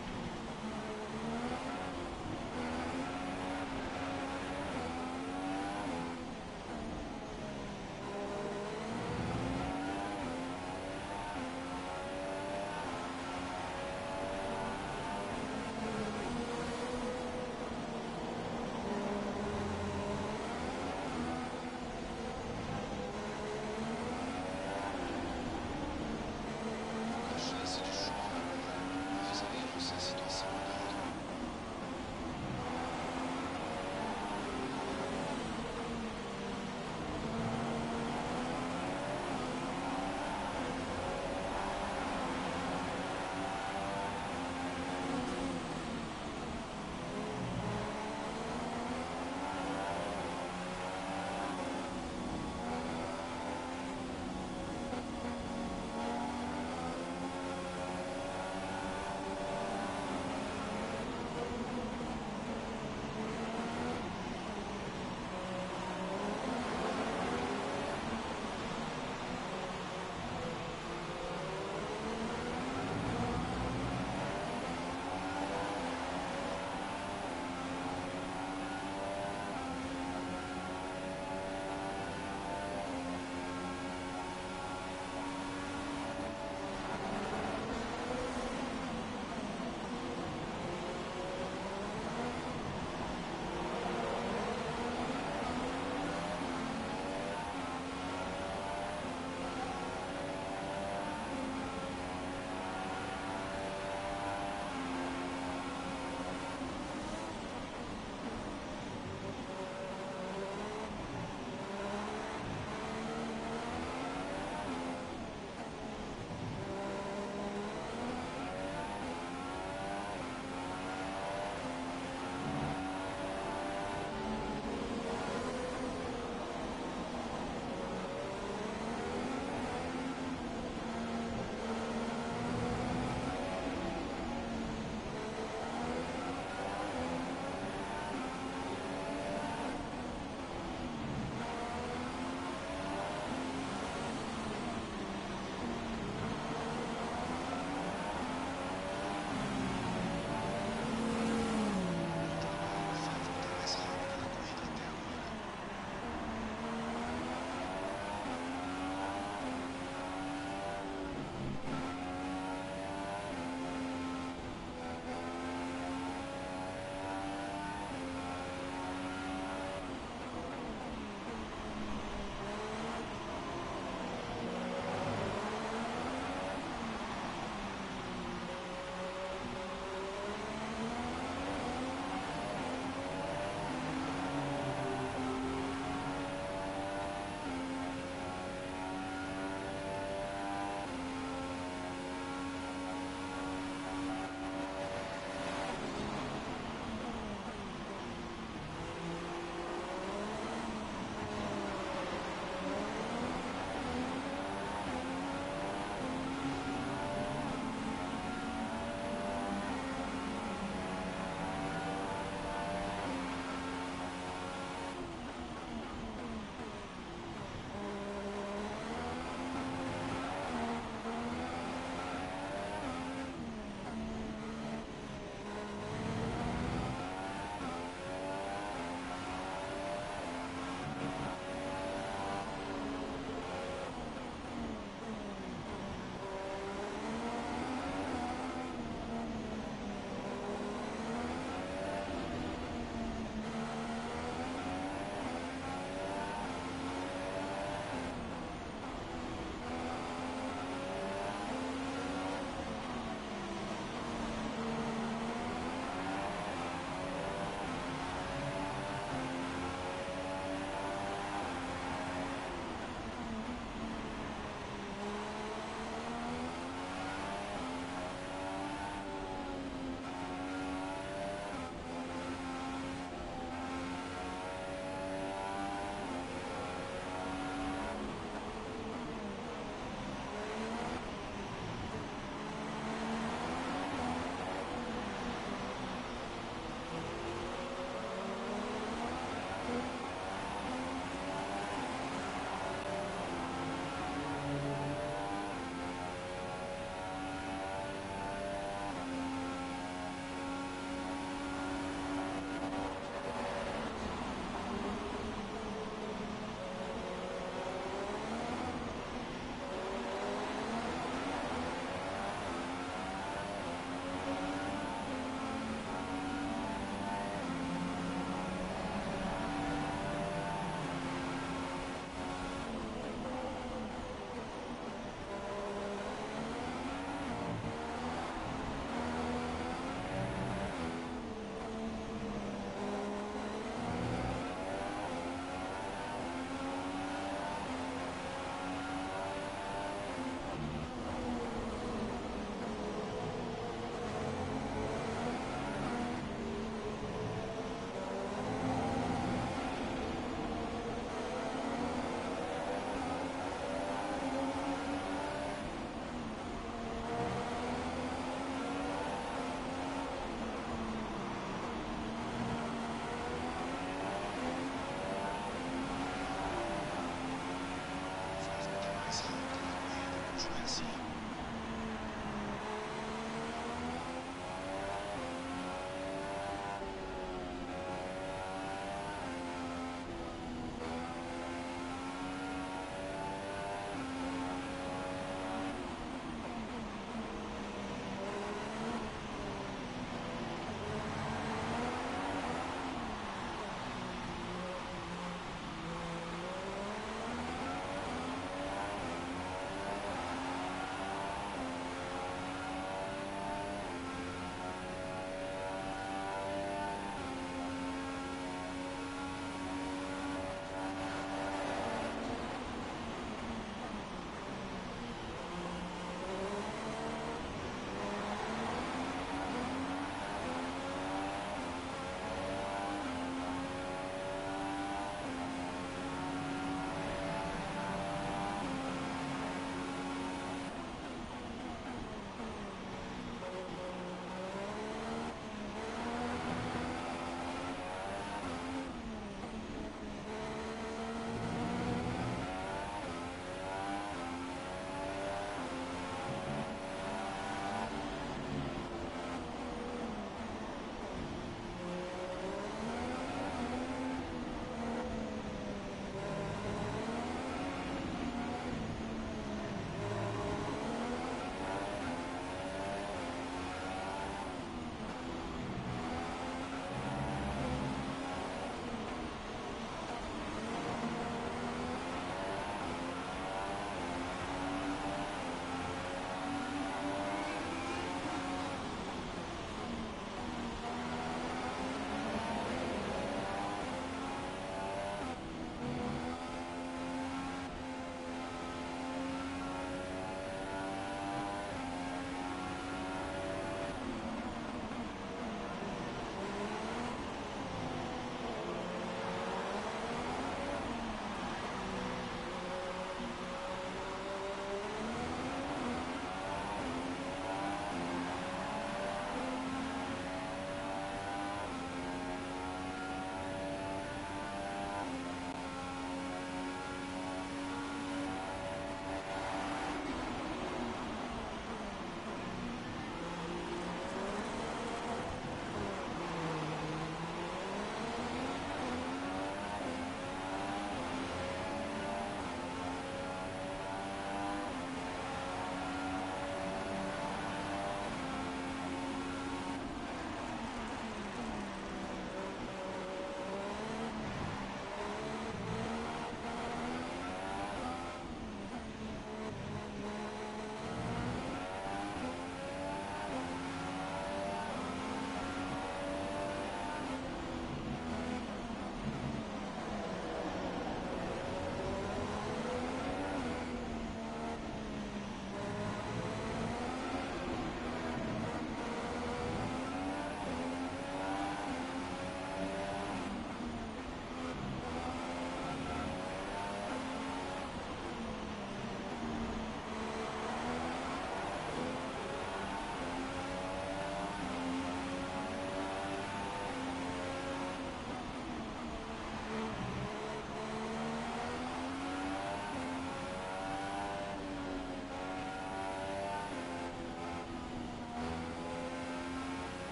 Speaker 4: A chance de sobra, avisaria vocês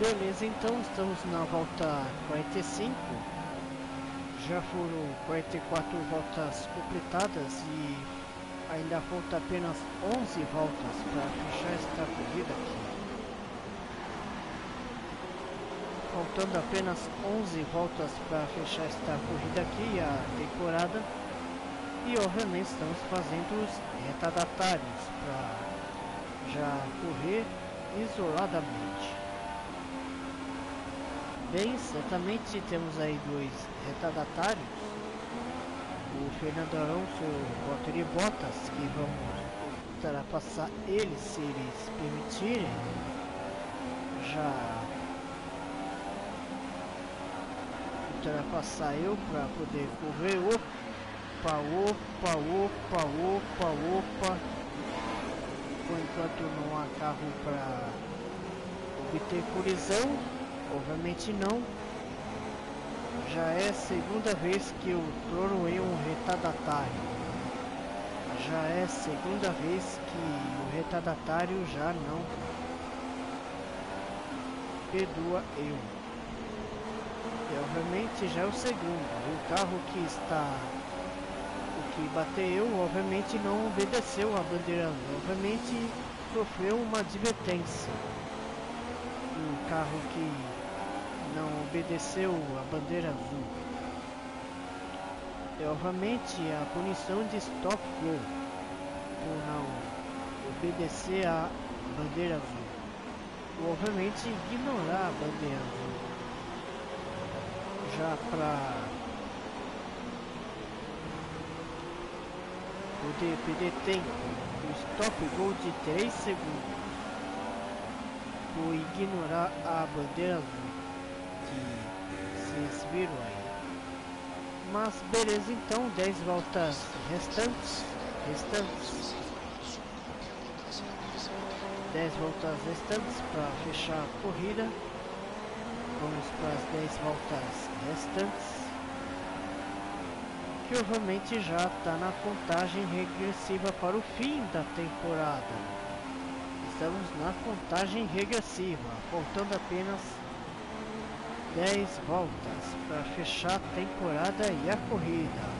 Speaker 1: Beleza, então estamos na volta quarenta e cinco. Já foram quarenta e quatro voltas completadas e ainda falta apenas onze voltas para fechar esta corrida aqui. Faltando apenas onze voltas para fechar esta corrida aqui, a temporada. E obviamente estamos fazendo os retardatários para já correr isoladamente. Bem, certamente temos aí dois retardatários, o Fernando Alonso e o Valtteri Bottas, que vamos ultrapassar eles se eles permitirem. Já ultrapassar eu para poder correr. Opa, opa, opa, opa, opa. Por enquanto não há carro para obter colisão. Obviamente não. Já é a segunda vez que eu trono em um retardatário. Já é a segunda vez que o retardatário já não perdoa eu. E obviamente já é o segundo. O carro que está, o que bateu, obviamente não obedeceu a bandeira. Obviamente sofreu uma advertência. O carro que não obedeceu a bandeira azul. É obviamente a punição de stop go por não obedecer a bandeira azul. Ou obviamente ignorar a bandeira azul. Já para poder perder tempo, o stop go de três segundos por ignorar a bandeira azul. Vocês viram aí. Mas beleza, então dez voltas restantes restantes dez voltas restantes para fechar a corrida. Vamos para as dez voltas restantes, que obviamente já está na contagem regressiva para o fim da temporada. Estamos na contagem regressiva, faltando apenas dez voltas para fechar a temporada e a corrida.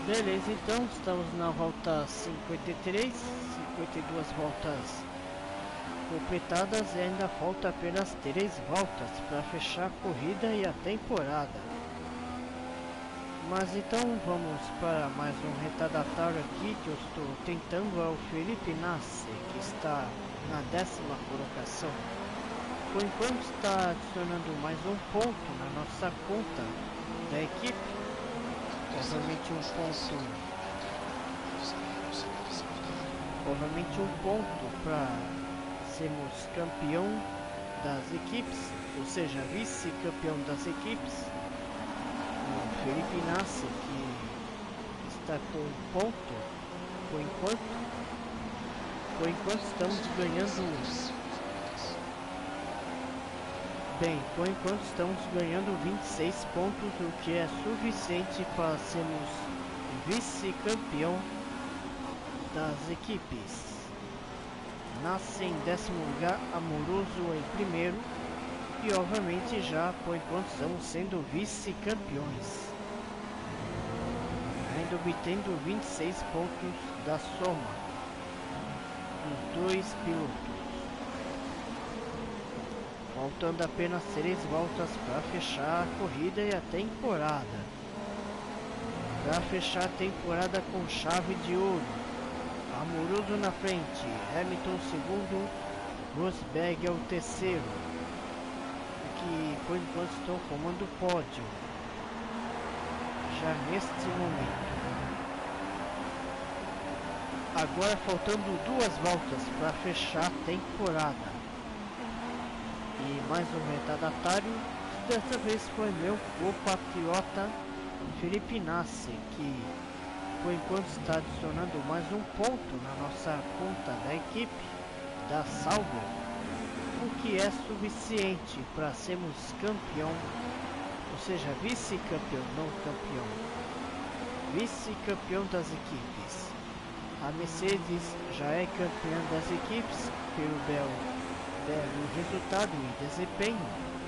Speaker 1: Beleza, então estamos na volta cinquenta e três, cinquenta e duas voltas completadas e ainda falta apenas três voltas para fechar a corrida e a temporada. Mas então vamos para mais um retardatário aqui que eu estou tentando, é o Felipe Nasser, que está na décima colocação. Por enquanto está adicionando mais um ponto na nossa conta da equipe. Obviamente um ponto, obviamente um ponto para sermos campeão das equipes, ou seja, vice-campeão das equipes. O Felipe Nasser, que está com um ponto por enquanto. Por enquanto estamos ganhando. Bem, por enquanto estamos ganhando vinte e seis pontos, o que é suficiente para sermos vice-campeão das equipes. Nasce em décimo lugar, Amoroso em primeiro e obviamente já por enquanto estamos sendo vice-campeões, ainda obtendo vinte e seis pontos da soma dos dois pilotos. Faltando apenas três voltas para fechar a corrida e a temporada. Para fechar a temporada com chave de ouro. Amoroso na frente, Hamilton segundo, Rosberg é o terceiro. Que por enquanto estão formando o pódio. Já neste momento. Agora faltando duas voltas para fechar a temporada. E mais um retardatário, dessa vez foi meu compatriota Felipe Nasser, que por enquanto está adicionando mais um ponto na nossa conta da equipe da Sauber, o que é suficiente para sermos campeão, ou seja, vice-campeão, não campeão, vice-campeão das equipes. A Mercedes já é campeã das equipes pelo belo belo resultado e desempenho,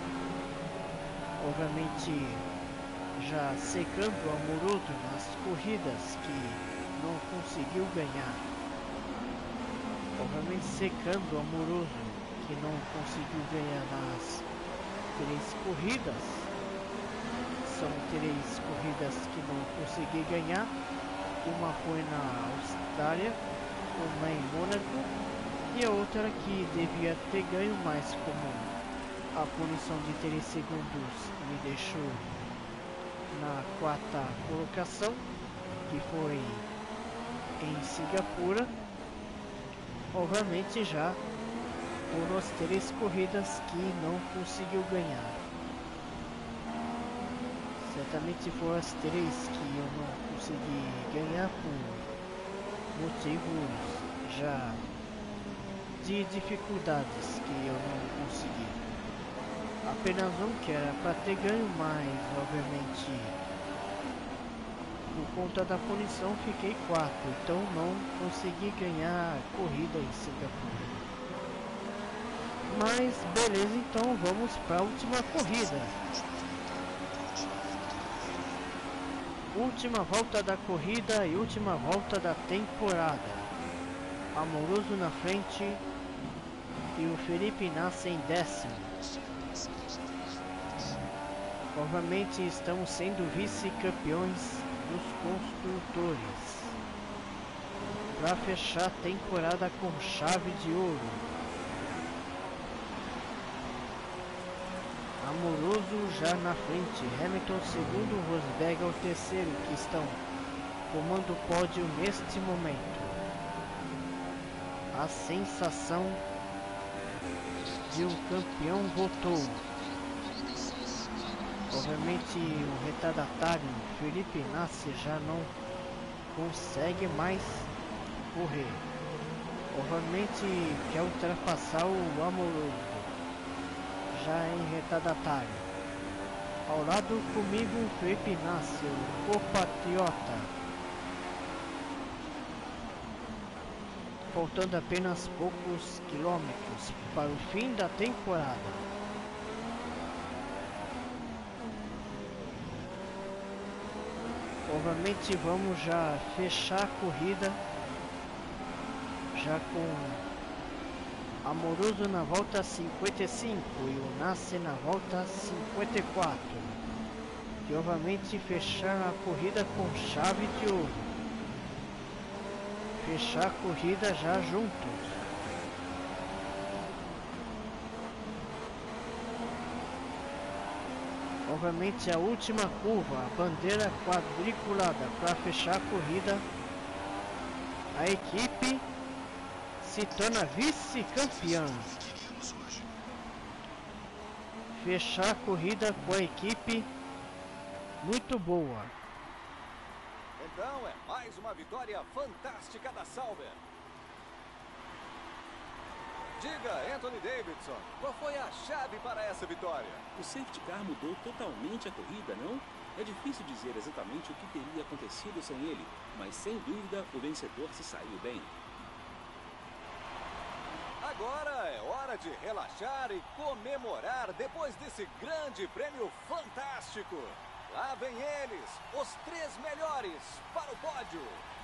Speaker 1: obviamente já secando o Amoroso nas corridas que não conseguiu ganhar, obviamente secando o Amoroso que não conseguiu ganhar nas três corridas. São três corridas que não consegui ganhar, uma foi na Austrália, uma em Mônaco e a outra que devia ter ganho, mas como a punição de três segundos me deixou na quarta colocação, que foi em Singapura, obviamente já foram as três corridas que não conseguiu ganhar. Certamente foram as três que eu não consegui ganhar por motivos já de dificuldades que eu não consegui. Apenas um que era para ter ganho, mas obviamente por conta da punição fiquei quarto, então não consegui ganhar a corrida em Singapura. Mas beleza, então vamos para a última corrida. Última volta da corrida e última volta da temporada. Amoroso na frente e o Felipe Nasser em décimo. Novamente estamos sendo vice-campeões dos construtores. Para fechar a temporada com chave de ouro. Amoroso já na frente, Hamilton segundo, Rosberg é o terceiro, que estão comando o pódio neste momento. A sensação de um campeão voltou. Obviamente o retardatário Felipe Nasser já não consegue mais correr. Obviamente quer ultrapassar o Amoroso, já em retardatário. Ao lado comigo o Felipe Nasser, o compatriota. Faltando apenas poucos quilômetros para o fim da temporada. Obviamente vamos já fechar a corrida já com Amoroso na volta cinquenta e cinco e o Nasce na volta cinquenta e quatro. E obviamente fechar a corrida com chave de ouro. Fechar a corrida já juntos. Obviamente a última curva, a bandeira quadriculada para fechar a corrida. A equipe se torna vice-campeã. Fechar a corrida com a equipe muito boa.
Speaker 2: Então é mais uma vitória fantástica da Sauber. Diga, Anthony Davidson, qual foi a chave para essa vitória?
Speaker 3: O safety car mudou totalmente a corrida, não? É difícil dizer exatamente o que teria acontecido sem ele, mas sem dúvida o vencedor se saiu bem.
Speaker 2: Agora é hora de relaxar e comemorar depois desse grande prêmio fantástico. Lá vem eles, os três melhores para o pódio.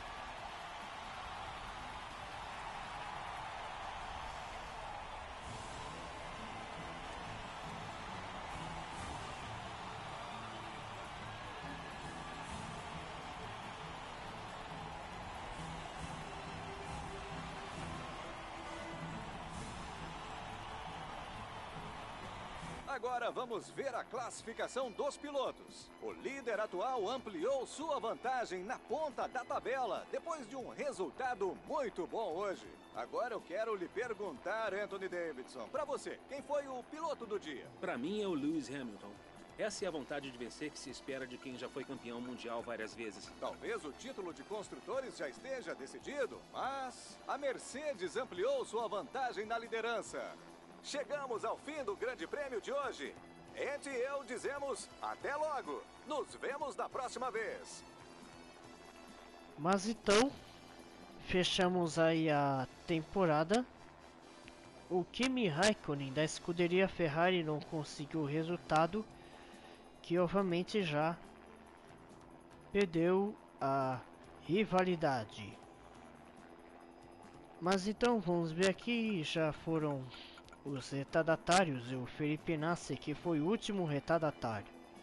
Speaker 2: Agora vamos ver a classificação dos pilotos. O líder atual ampliou sua vantagem na ponta da tabela, depois de um resultado muito bom hoje. Agora eu quero lhe perguntar, Anthony Davidson, para você, quem foi o piloto do dia?
Speaker 3: Para mim é o Lewis Hamilton. Essa é a vontade de vencer que se espera de quem já foi campeão mundial várias vezes.
Speaker 2: Talvez o título de construtores já esteja decidido, mas a Mercedes ampliou sua vantagem na liderança. Chegamos ao fim do Grande Prêmio de hoje. Ed e eu dizemos até logo. Nos vemos na próxima vez.
Speaker 1: Mas então, fechamos aí a temporada. O Kimi Raikkonen da escuderia Ferrari não conseguiu o resultado, que obviamente já perdeu a rivalidade. Mas então vamos ver aqui, já foram os retardatários e o Felipe Nasser, que foi o último retardatário.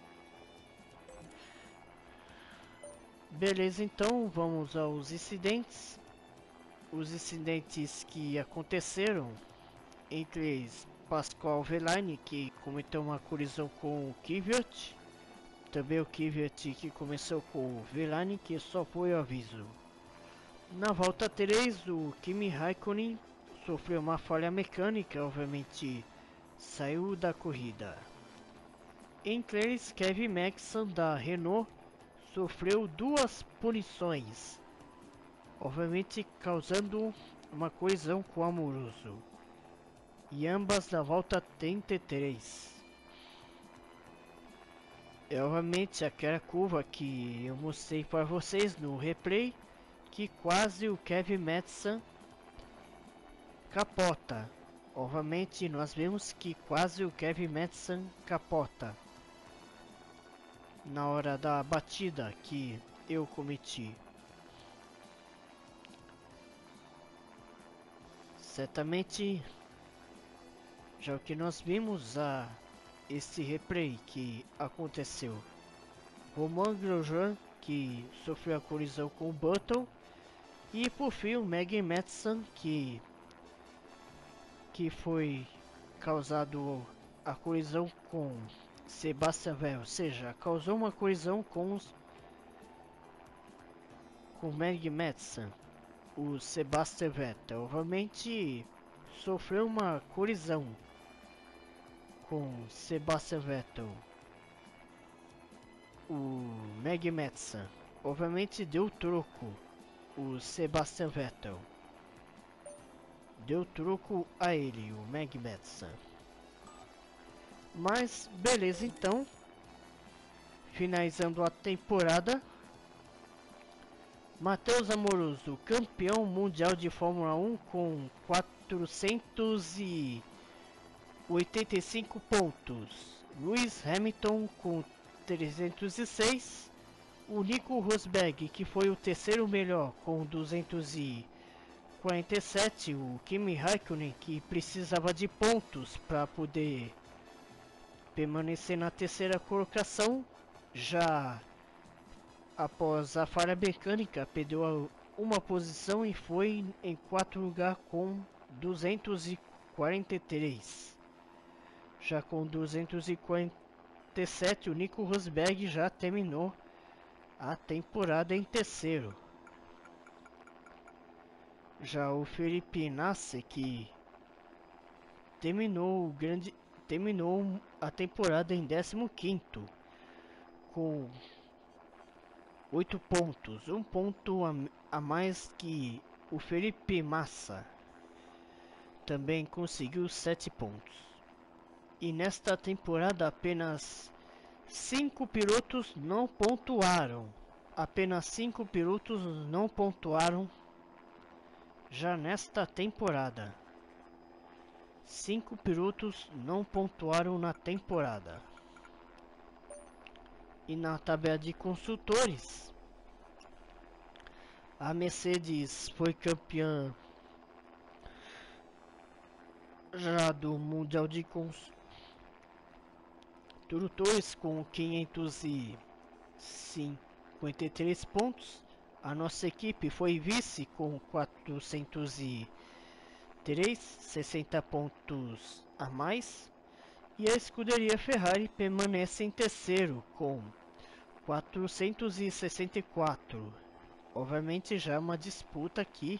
Speaker 1: Beleza, então vamos aos incidentes. Os incidentes que aconteceram, entre eles Pascal Wehrlein, que cometeu uma colisão com o Kvyat. Também o Kvyat que começou com o Wehrlein, que só foi o aviso. Na volta três, o Kimi Raikkonen sofreu uma falha mecânica, obviamente saiu da corrida. Entre eles, Kevin Magnussen da Renault sofreu duas punições, obviamente causando uma colisão com o Amoroso, e ambas na volta trinta e três. É obviamente aquela curva que eu mostrei para vocês no replay, que quase o Kevin Magnussen capota. Obviamente nós vemos que quase o Kevin Magnussen capota na hora da batida que eu cometi. Certamente já o que nós vimos a esse replay que aconteceu. Romain Grosjean, que sofreu a colisão com o Button, e por fim o Kevin Magnussen, que que foi causado a colisão com Sebastian Vettel, ou seja, causou uma colisão com os, com Kevin Magnussen, o Sebastian Vettel, obviamente sofreu uma colisão com Sebastian Vettel. O Kevin Magnussen obviamente deu troco, o Sebastian Vettel deu troco a ele, o Kevin Magnussen. Mas beleza, então finalizando a temporada, Matheus Amoroso, campeão mundial de Fórmula um com quatrocentos e oitenta e cinco pontos. Lewis Hamilton com trezentos e seis. o Nico Rosberg, que foi o terceiro melhor com duzentos e quarenta e sete, o Kimi Raikkonen, que precisava de pontos para poder permanecer na terceira colocação, já após a falha mecânica perdeu uma posição e foi em quarto lugar com duzentos e quarenta e três. Já com duzentos e quarenta e sete, o Nico Rosberg já terminou a temporada em terceiro. Já o Felipe Nasser, que terminou o grande terminou a temporada em décimo quinto com oito pontos, um ponto a, a mais que o Felipe Massa. Também conseguiu sete pontos. E nesta temporada apenas cinco pilotos não pontuaram. Apenas cinco pilotos não pontuaram já nesta temporada. Cinco pilotos não pontuaram na temporada. E na tabela de construtores, a Mercedes foi campeã já do Mundial de Construtores com quinhentos e cinquenta e três pontos. A nossa equipe foi vice com quatrocentos e três, sessenta pontos a mais. E a escuderia Ferrari permanece em terceiro com quatrocentos e sessenta e quatro. Obviamente já uma disputa aqui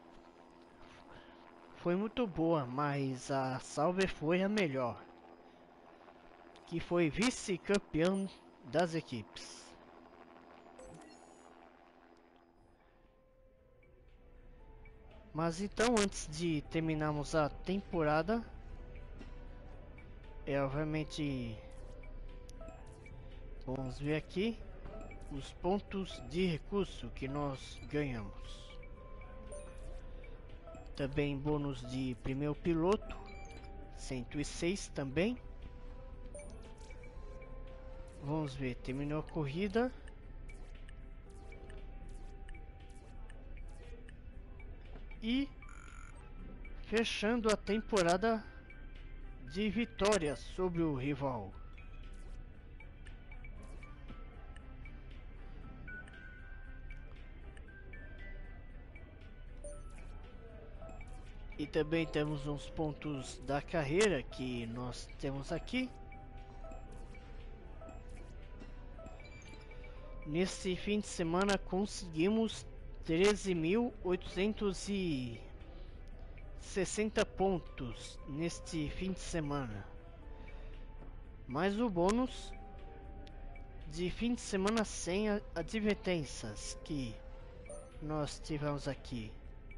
Speaker 1: foi muito boa, mas a Sauber foi a melhor, que foi vice-campeão das equipes. Mas então, antes de terminarmos a temporada, é obviamente, vamos ver aqui os pontos de recurso que nós ganhamos. Também bônus de primeiro piloto, cento e seis também. Vamos ver, terminou a corrida. E fechando a temporada de vitórias sobre o rival. E também temos uns pontos da carreira que nós temos aqui. Nesse fim de semana conseguimos treze mil oitocentos e sessenta pontos neste fim de semana. Mais o bônus de fim de semana sem advertências que nós tivemos aqui.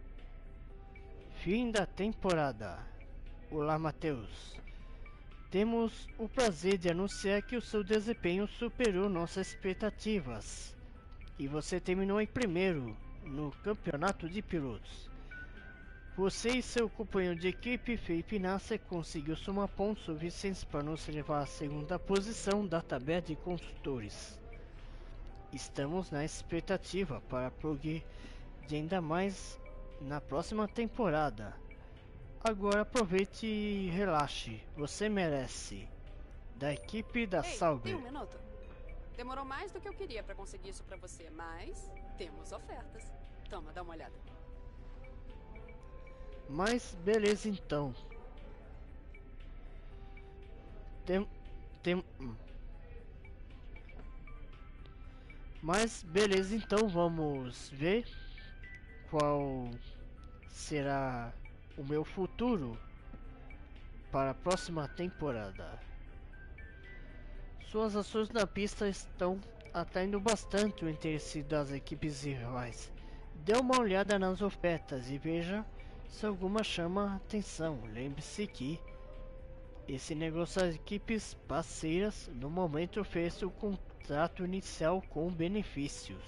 Speaker 1: Fim da temporada. Olá, Matheus. Temos o prazer de anunciar que o seu desempenho superou nossas expectativas e você terminou em primeiro no campeonato de pilotos. Você e seu companheiro de equipe, Felipe Nasser, conseguiu somar pontos suficientes para nos levar à segunda posição da tabela de construtores. Estamos na expectativa para progredir ainda mais na próxima temporada. Agora aproveite e relaxe, você merece. Da equipe da
Speaker 5: Ei,
Speaker 1: Sauber.
Speaker 5: tem um minuto? Demorou mais do que eu queria para conseguir isso para você, mas temos ofertas. Toma, dá uma olhada.
Speaker 1: Mas beleza então. Tem, tem. Mas beleza então, vamos ver qual será o meu futuro para a próxima temporada. Suas ações na pista estão atraindo bastante o interesse das equipes rivais. Dê uma olhada nas ofertas e veja se alguma chama a atenção. Lembre-se que esse negócio das equipes parceiras no momento oferece o contrato inicial com benefícios.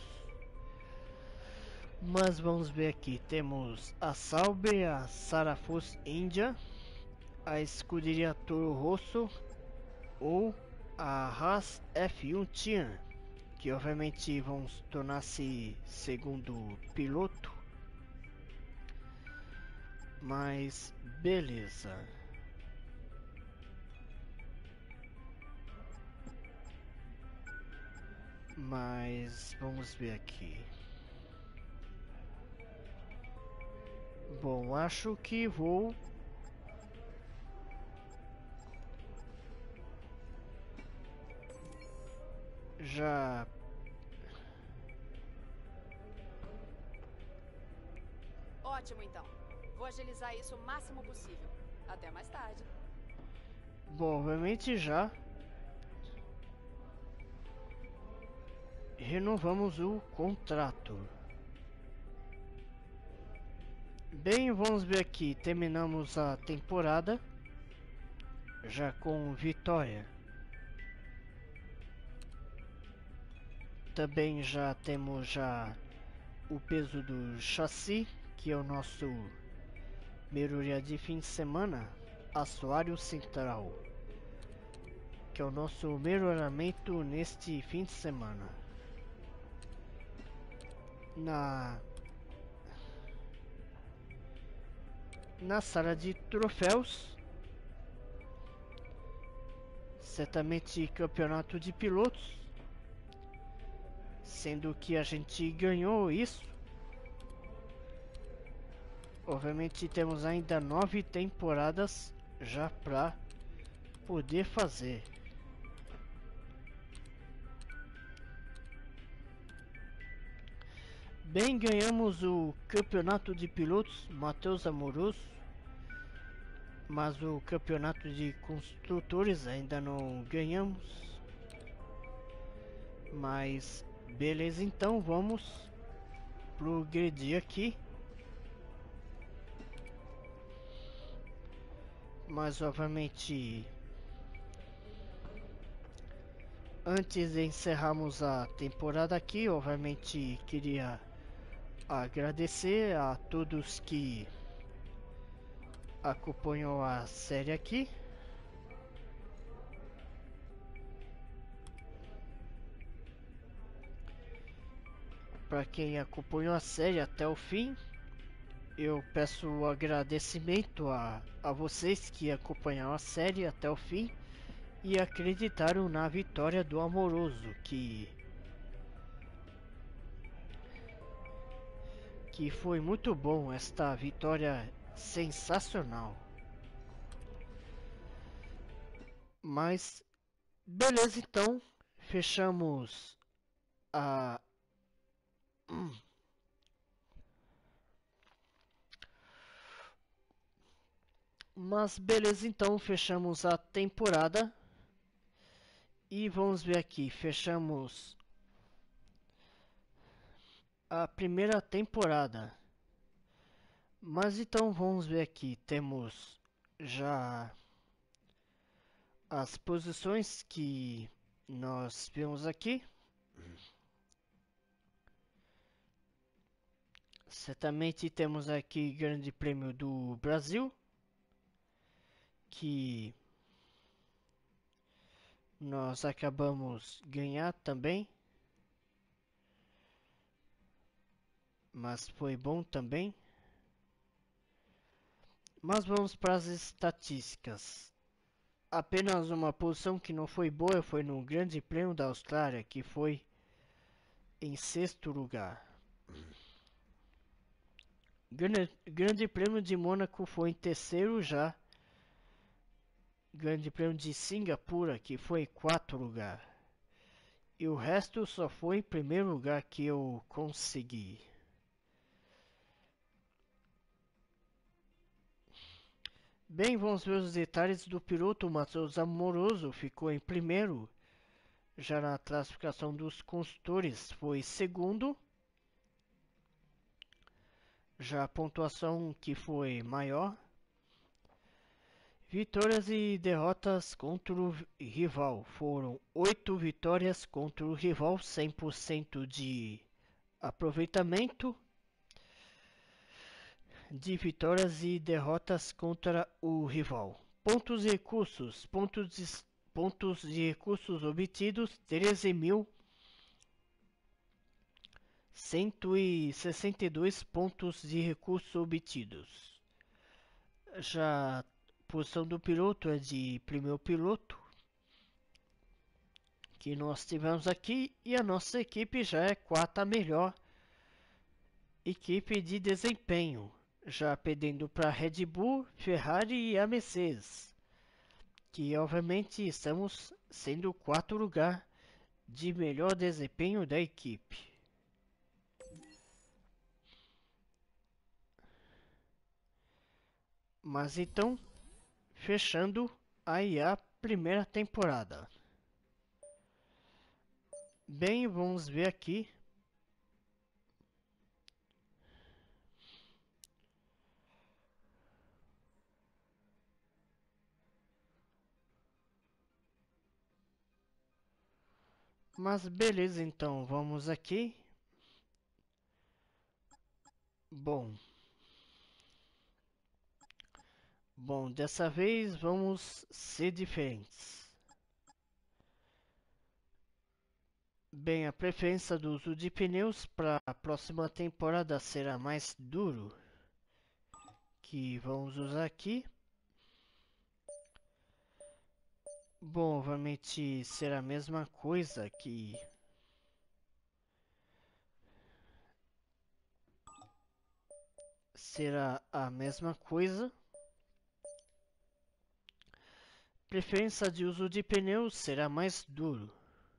Speaker 1: Mas vamos ver aqui, temos a Sauber, a Sarafos India, a escuderia Toro Rosso ou a Haas F um Team, que obviamente vão tornar-se segundo piloto. Mas beleza. Mas vamos ver aqui. Bom, acho que vou já
Speaker 5: Ótimo, então. Vou agilizar isso o máximo possível. Até mais tarde.
Speaker 1: Bom, obviamente já renovamos o contrato. Bem, vamos ver aqui. Terminamos a temporada já com vitória. Também já temos já o peso do chassi, que é o nosso melhoria de fim de semana, assoalho central, que é o nosso melhoramento neste fim de semana. Na na sala de troféus, certamente campeonato de pilotos, sendo que a gente ganhou isso. Obviamente temos ainda nove temporadas já para poder fazer. Bem, ganhamos o campeonato de pilotos Matheus Amoroso, mas o campeonato de construtores ainda não ganhamos. Mas beleza, então vamos progredir aqui. Mas obviamente, antes de encerrarmos a temporada aqui, obviamente queria agradecer a todos que acompanham a série aqui. Para quem acompanhou a série até o fim, eu peço agradecimento a, a vocês que acompanharam a série até o fim e acreditaram na vitória do Amoroso, que que foi muito bom, esta vitória sensacional. Mas beleza, então fechamos a Mas beleza, então fechamos a temporada e vamos ver aqui, fechamos a primeira temporada. Mas então vamos ver aqui, temos já as posições que nós vimos aqui. Certamente temos aqui Grande Prêmio do Brasil, que nós acabamos ganhar também, mas foi bom também. Mas vamos para as estatísticas. Apenas uma posição que não foi boa foi no Grande Prêmio da Austrália, que foi em sexto lugar. Grande, Grande Prêmio de Mônaco foi em terceiro já. Grande Prêmio de Singapura, que foi em quarto lugar. E o resto só foi em primeiro lugar que eu consegui. Bem, vamos ver os detalhes do piloto. Matheus Amoroso ficou em primeiro. Já na classificação dos construtores foi segundo. Já a pontuação que foi maior. Vitórias e derrotas contra o rival. Foram oito vitórias contra o rival, cem por cento de aproveitamento. De vitórias e derrotas contra o rival. Pontos e recursos. Pontos de, pontos de recursos obtidos, treze mil cento e sessenta e dois pontos de recursos obtidos. Já a posição do piloto é de primeiro piloto, que nós tivemos aqui, e a nossa equipe já é quarta melhor equipe de desempenho, já perdendo para a Red Bull, Ferrari e a Mercedes, que obviamente estamos sendo o quarto lugar de melhor desempenho da equipe. Mas então, fechando aí a primeira temporada. Bem, vamos ver aqui. Mas beleza, então vamos aqui. Bom. Bom, dessa vez vamos ser diferentes. Bem, a preferência do uso de pneus para a próxima temporada será mais duro, que vamos usar aqui. Bom, obviamente será a mesma coisa que será a mesma coisa. Preferência de uso de pneus será mais duro.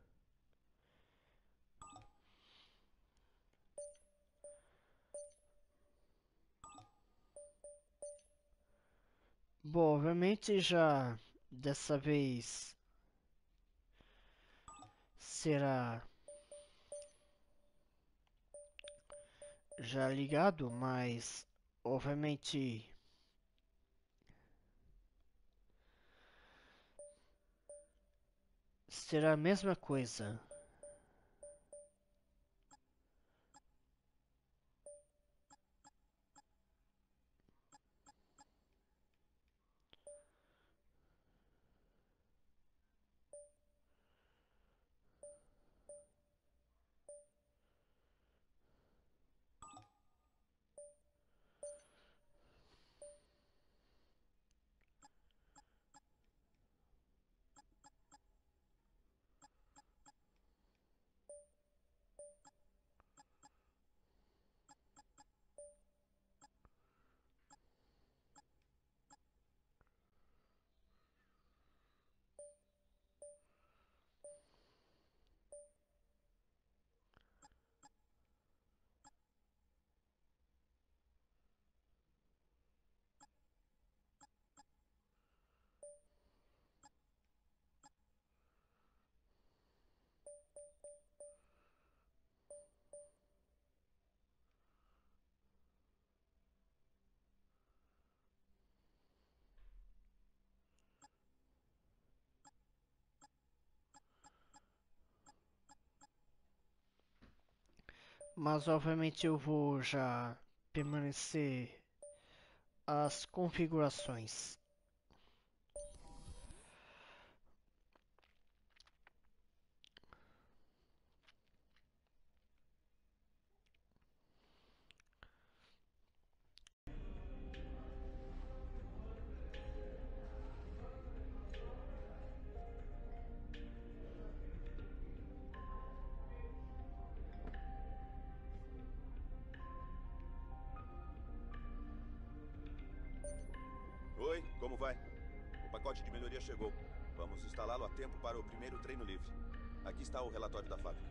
Speaker 1: Bom, obviamente já dessa vez será já ligado, mas obviamente será a mesma coisa. Mas obviamente eu vou já permanecer as configurações.
Speaker 6: Oi, como vai? O pacote de melhoria chegou. Vamos instalá-lo a tempo para o primeiro treino livre. Aqui está o relatório da fábrica.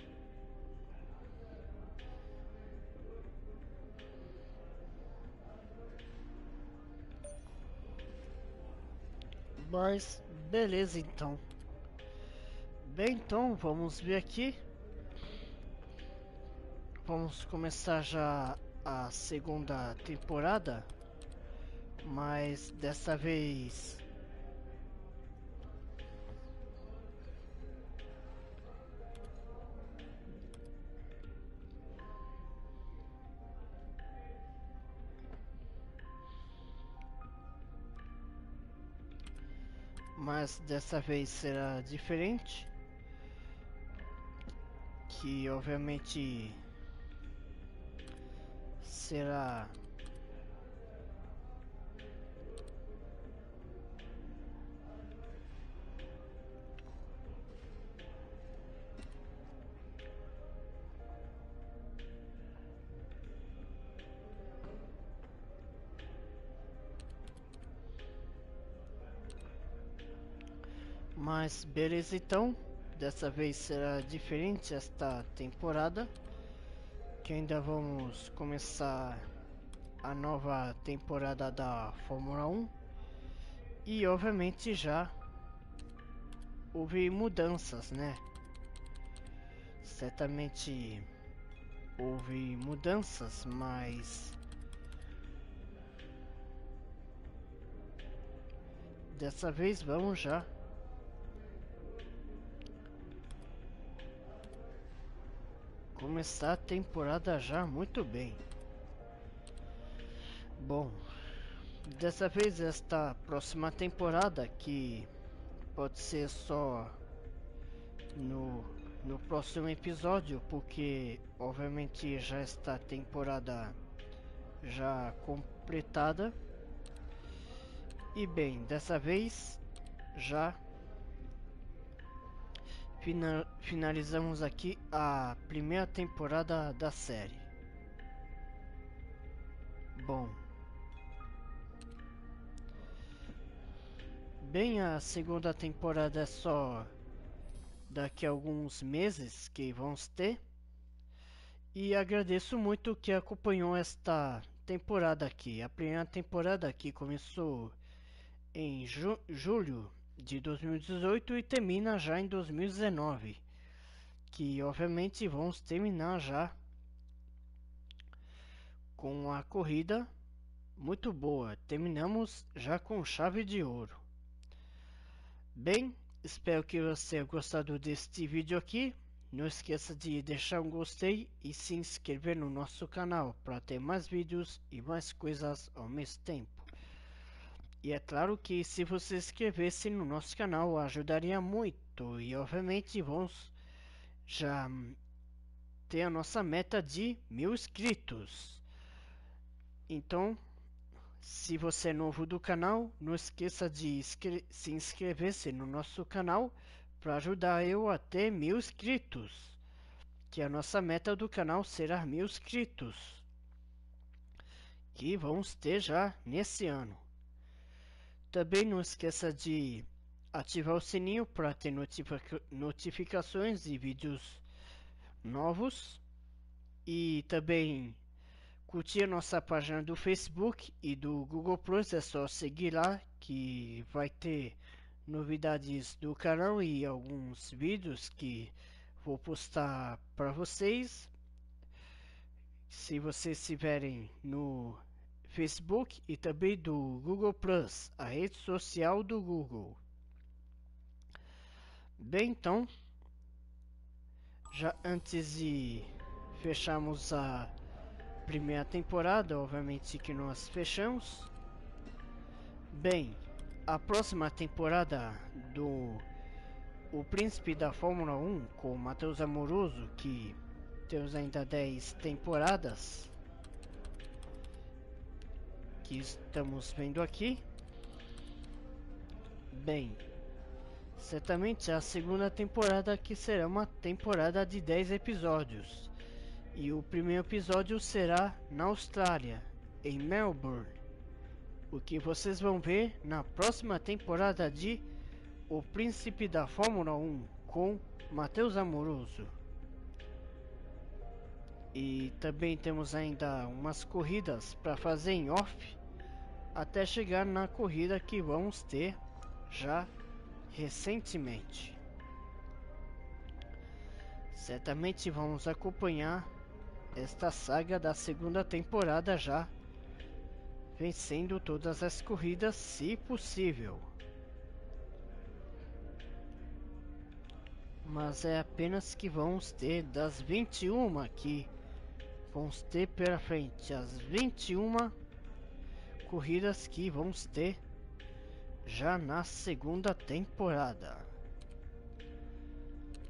Speaker 1: Mas beleza então. Bem, então vamos ver aqui. Vamos começar já a segunda temporada, mas dessa vez mas dessa vez será diferente, que obviamente será mas beleza, então dessa vez será diferente esta temporada, que ainda vamos começar a nova temporada da Fórmula um e obviamente já houve mudanças, né? Certamente houve mudanças, mas dessa vez vamos já começar a temporada já muito bem. Bom, dessa vez esta próxima temporada, que pode ser só no, no próximo episódio, porque obviamente já está temporada já completada. E bem, dessa vez já fina, finalizamos aqui a primeira temporada da série. Bom, bem, a segunda temporada é só daqui a alguns meses que vamos ter. E agradeço muito que acompanhou esta temporada aqui. A primeira temporada aqui começou em ju julho de dois mil e dezoito e termina já em dois mil e dezenove. Que obviamente vamos terminar já com a corrida muito boa. Terminamos já com chave de ouro. Bem, espero que você tenha gostado deste vídeo aqui. Não esqueça de deixar um gostei e se inscrever no nosso canal para ter mais vídeos e mais coisas ao mesmo tempo. E é claro que se você se inscrevesse no nosso canal ajudaria muito. E obviamente vamos já ter a nossa meta de mil inscritos. Então, se você é novo do canal, não esqueça de se inscrever-se no nosso canal para ajudar eu a ter mil inscritos, que a nossa meta do canal será mil inscritos, que vamos ter já nesse ano. Também não esqueça de ativar o sininho para ter notific notificações de vídeos novos e também curtir a nossa página do Facebook e do Google Plus. É só seguir lá que vai ter novidades do canal e alguns vídeos que vou postar para vocês. Se vocês estiverem no Facebook e também do Google Plus, a rede social do Google. Bem, então, já antes de fecharmos a primeira temporada, obviamente que nós fechamos. Bem, a próxima temporada do O Príncipe da Fórmula um com Matheus Amoroso, que temos ainda dez temporadas que estamos vendo aqui. Bem, certamente a segunda temporada que será uma temporada de dez episódios. E o primeiro episódio será na Austrália, em Melbourne. O que vocês vão ver na próxima temporada de O Príncipe da Fórmula um com Matheus Amoroso. E também temos ainda umas corridas para fazer em off, até chegar na corrida que vamos ter já recentemente. Certamente vamos acompanhar esta saga da segunda temporada já, vencendo todas as corridas se possível. Mas é apenas que vamos ter das vinte e uma que vamos ter pela frente, as vinte e uma corridas que vamos ter já na segunda temporada.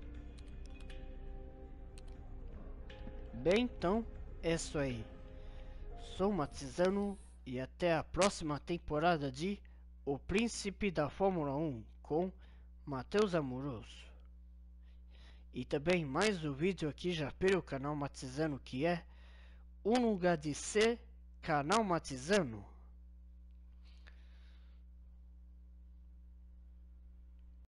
Speaker 1: Bem, então é isso aí. Sou Matizano e até a próxima temporada de O Príncipe da Fórmula um com Matheus Amoroso. E também mais um vídeo aqui já pelo canal Matizano, que é Um Lugar de Ser Canal Matizano.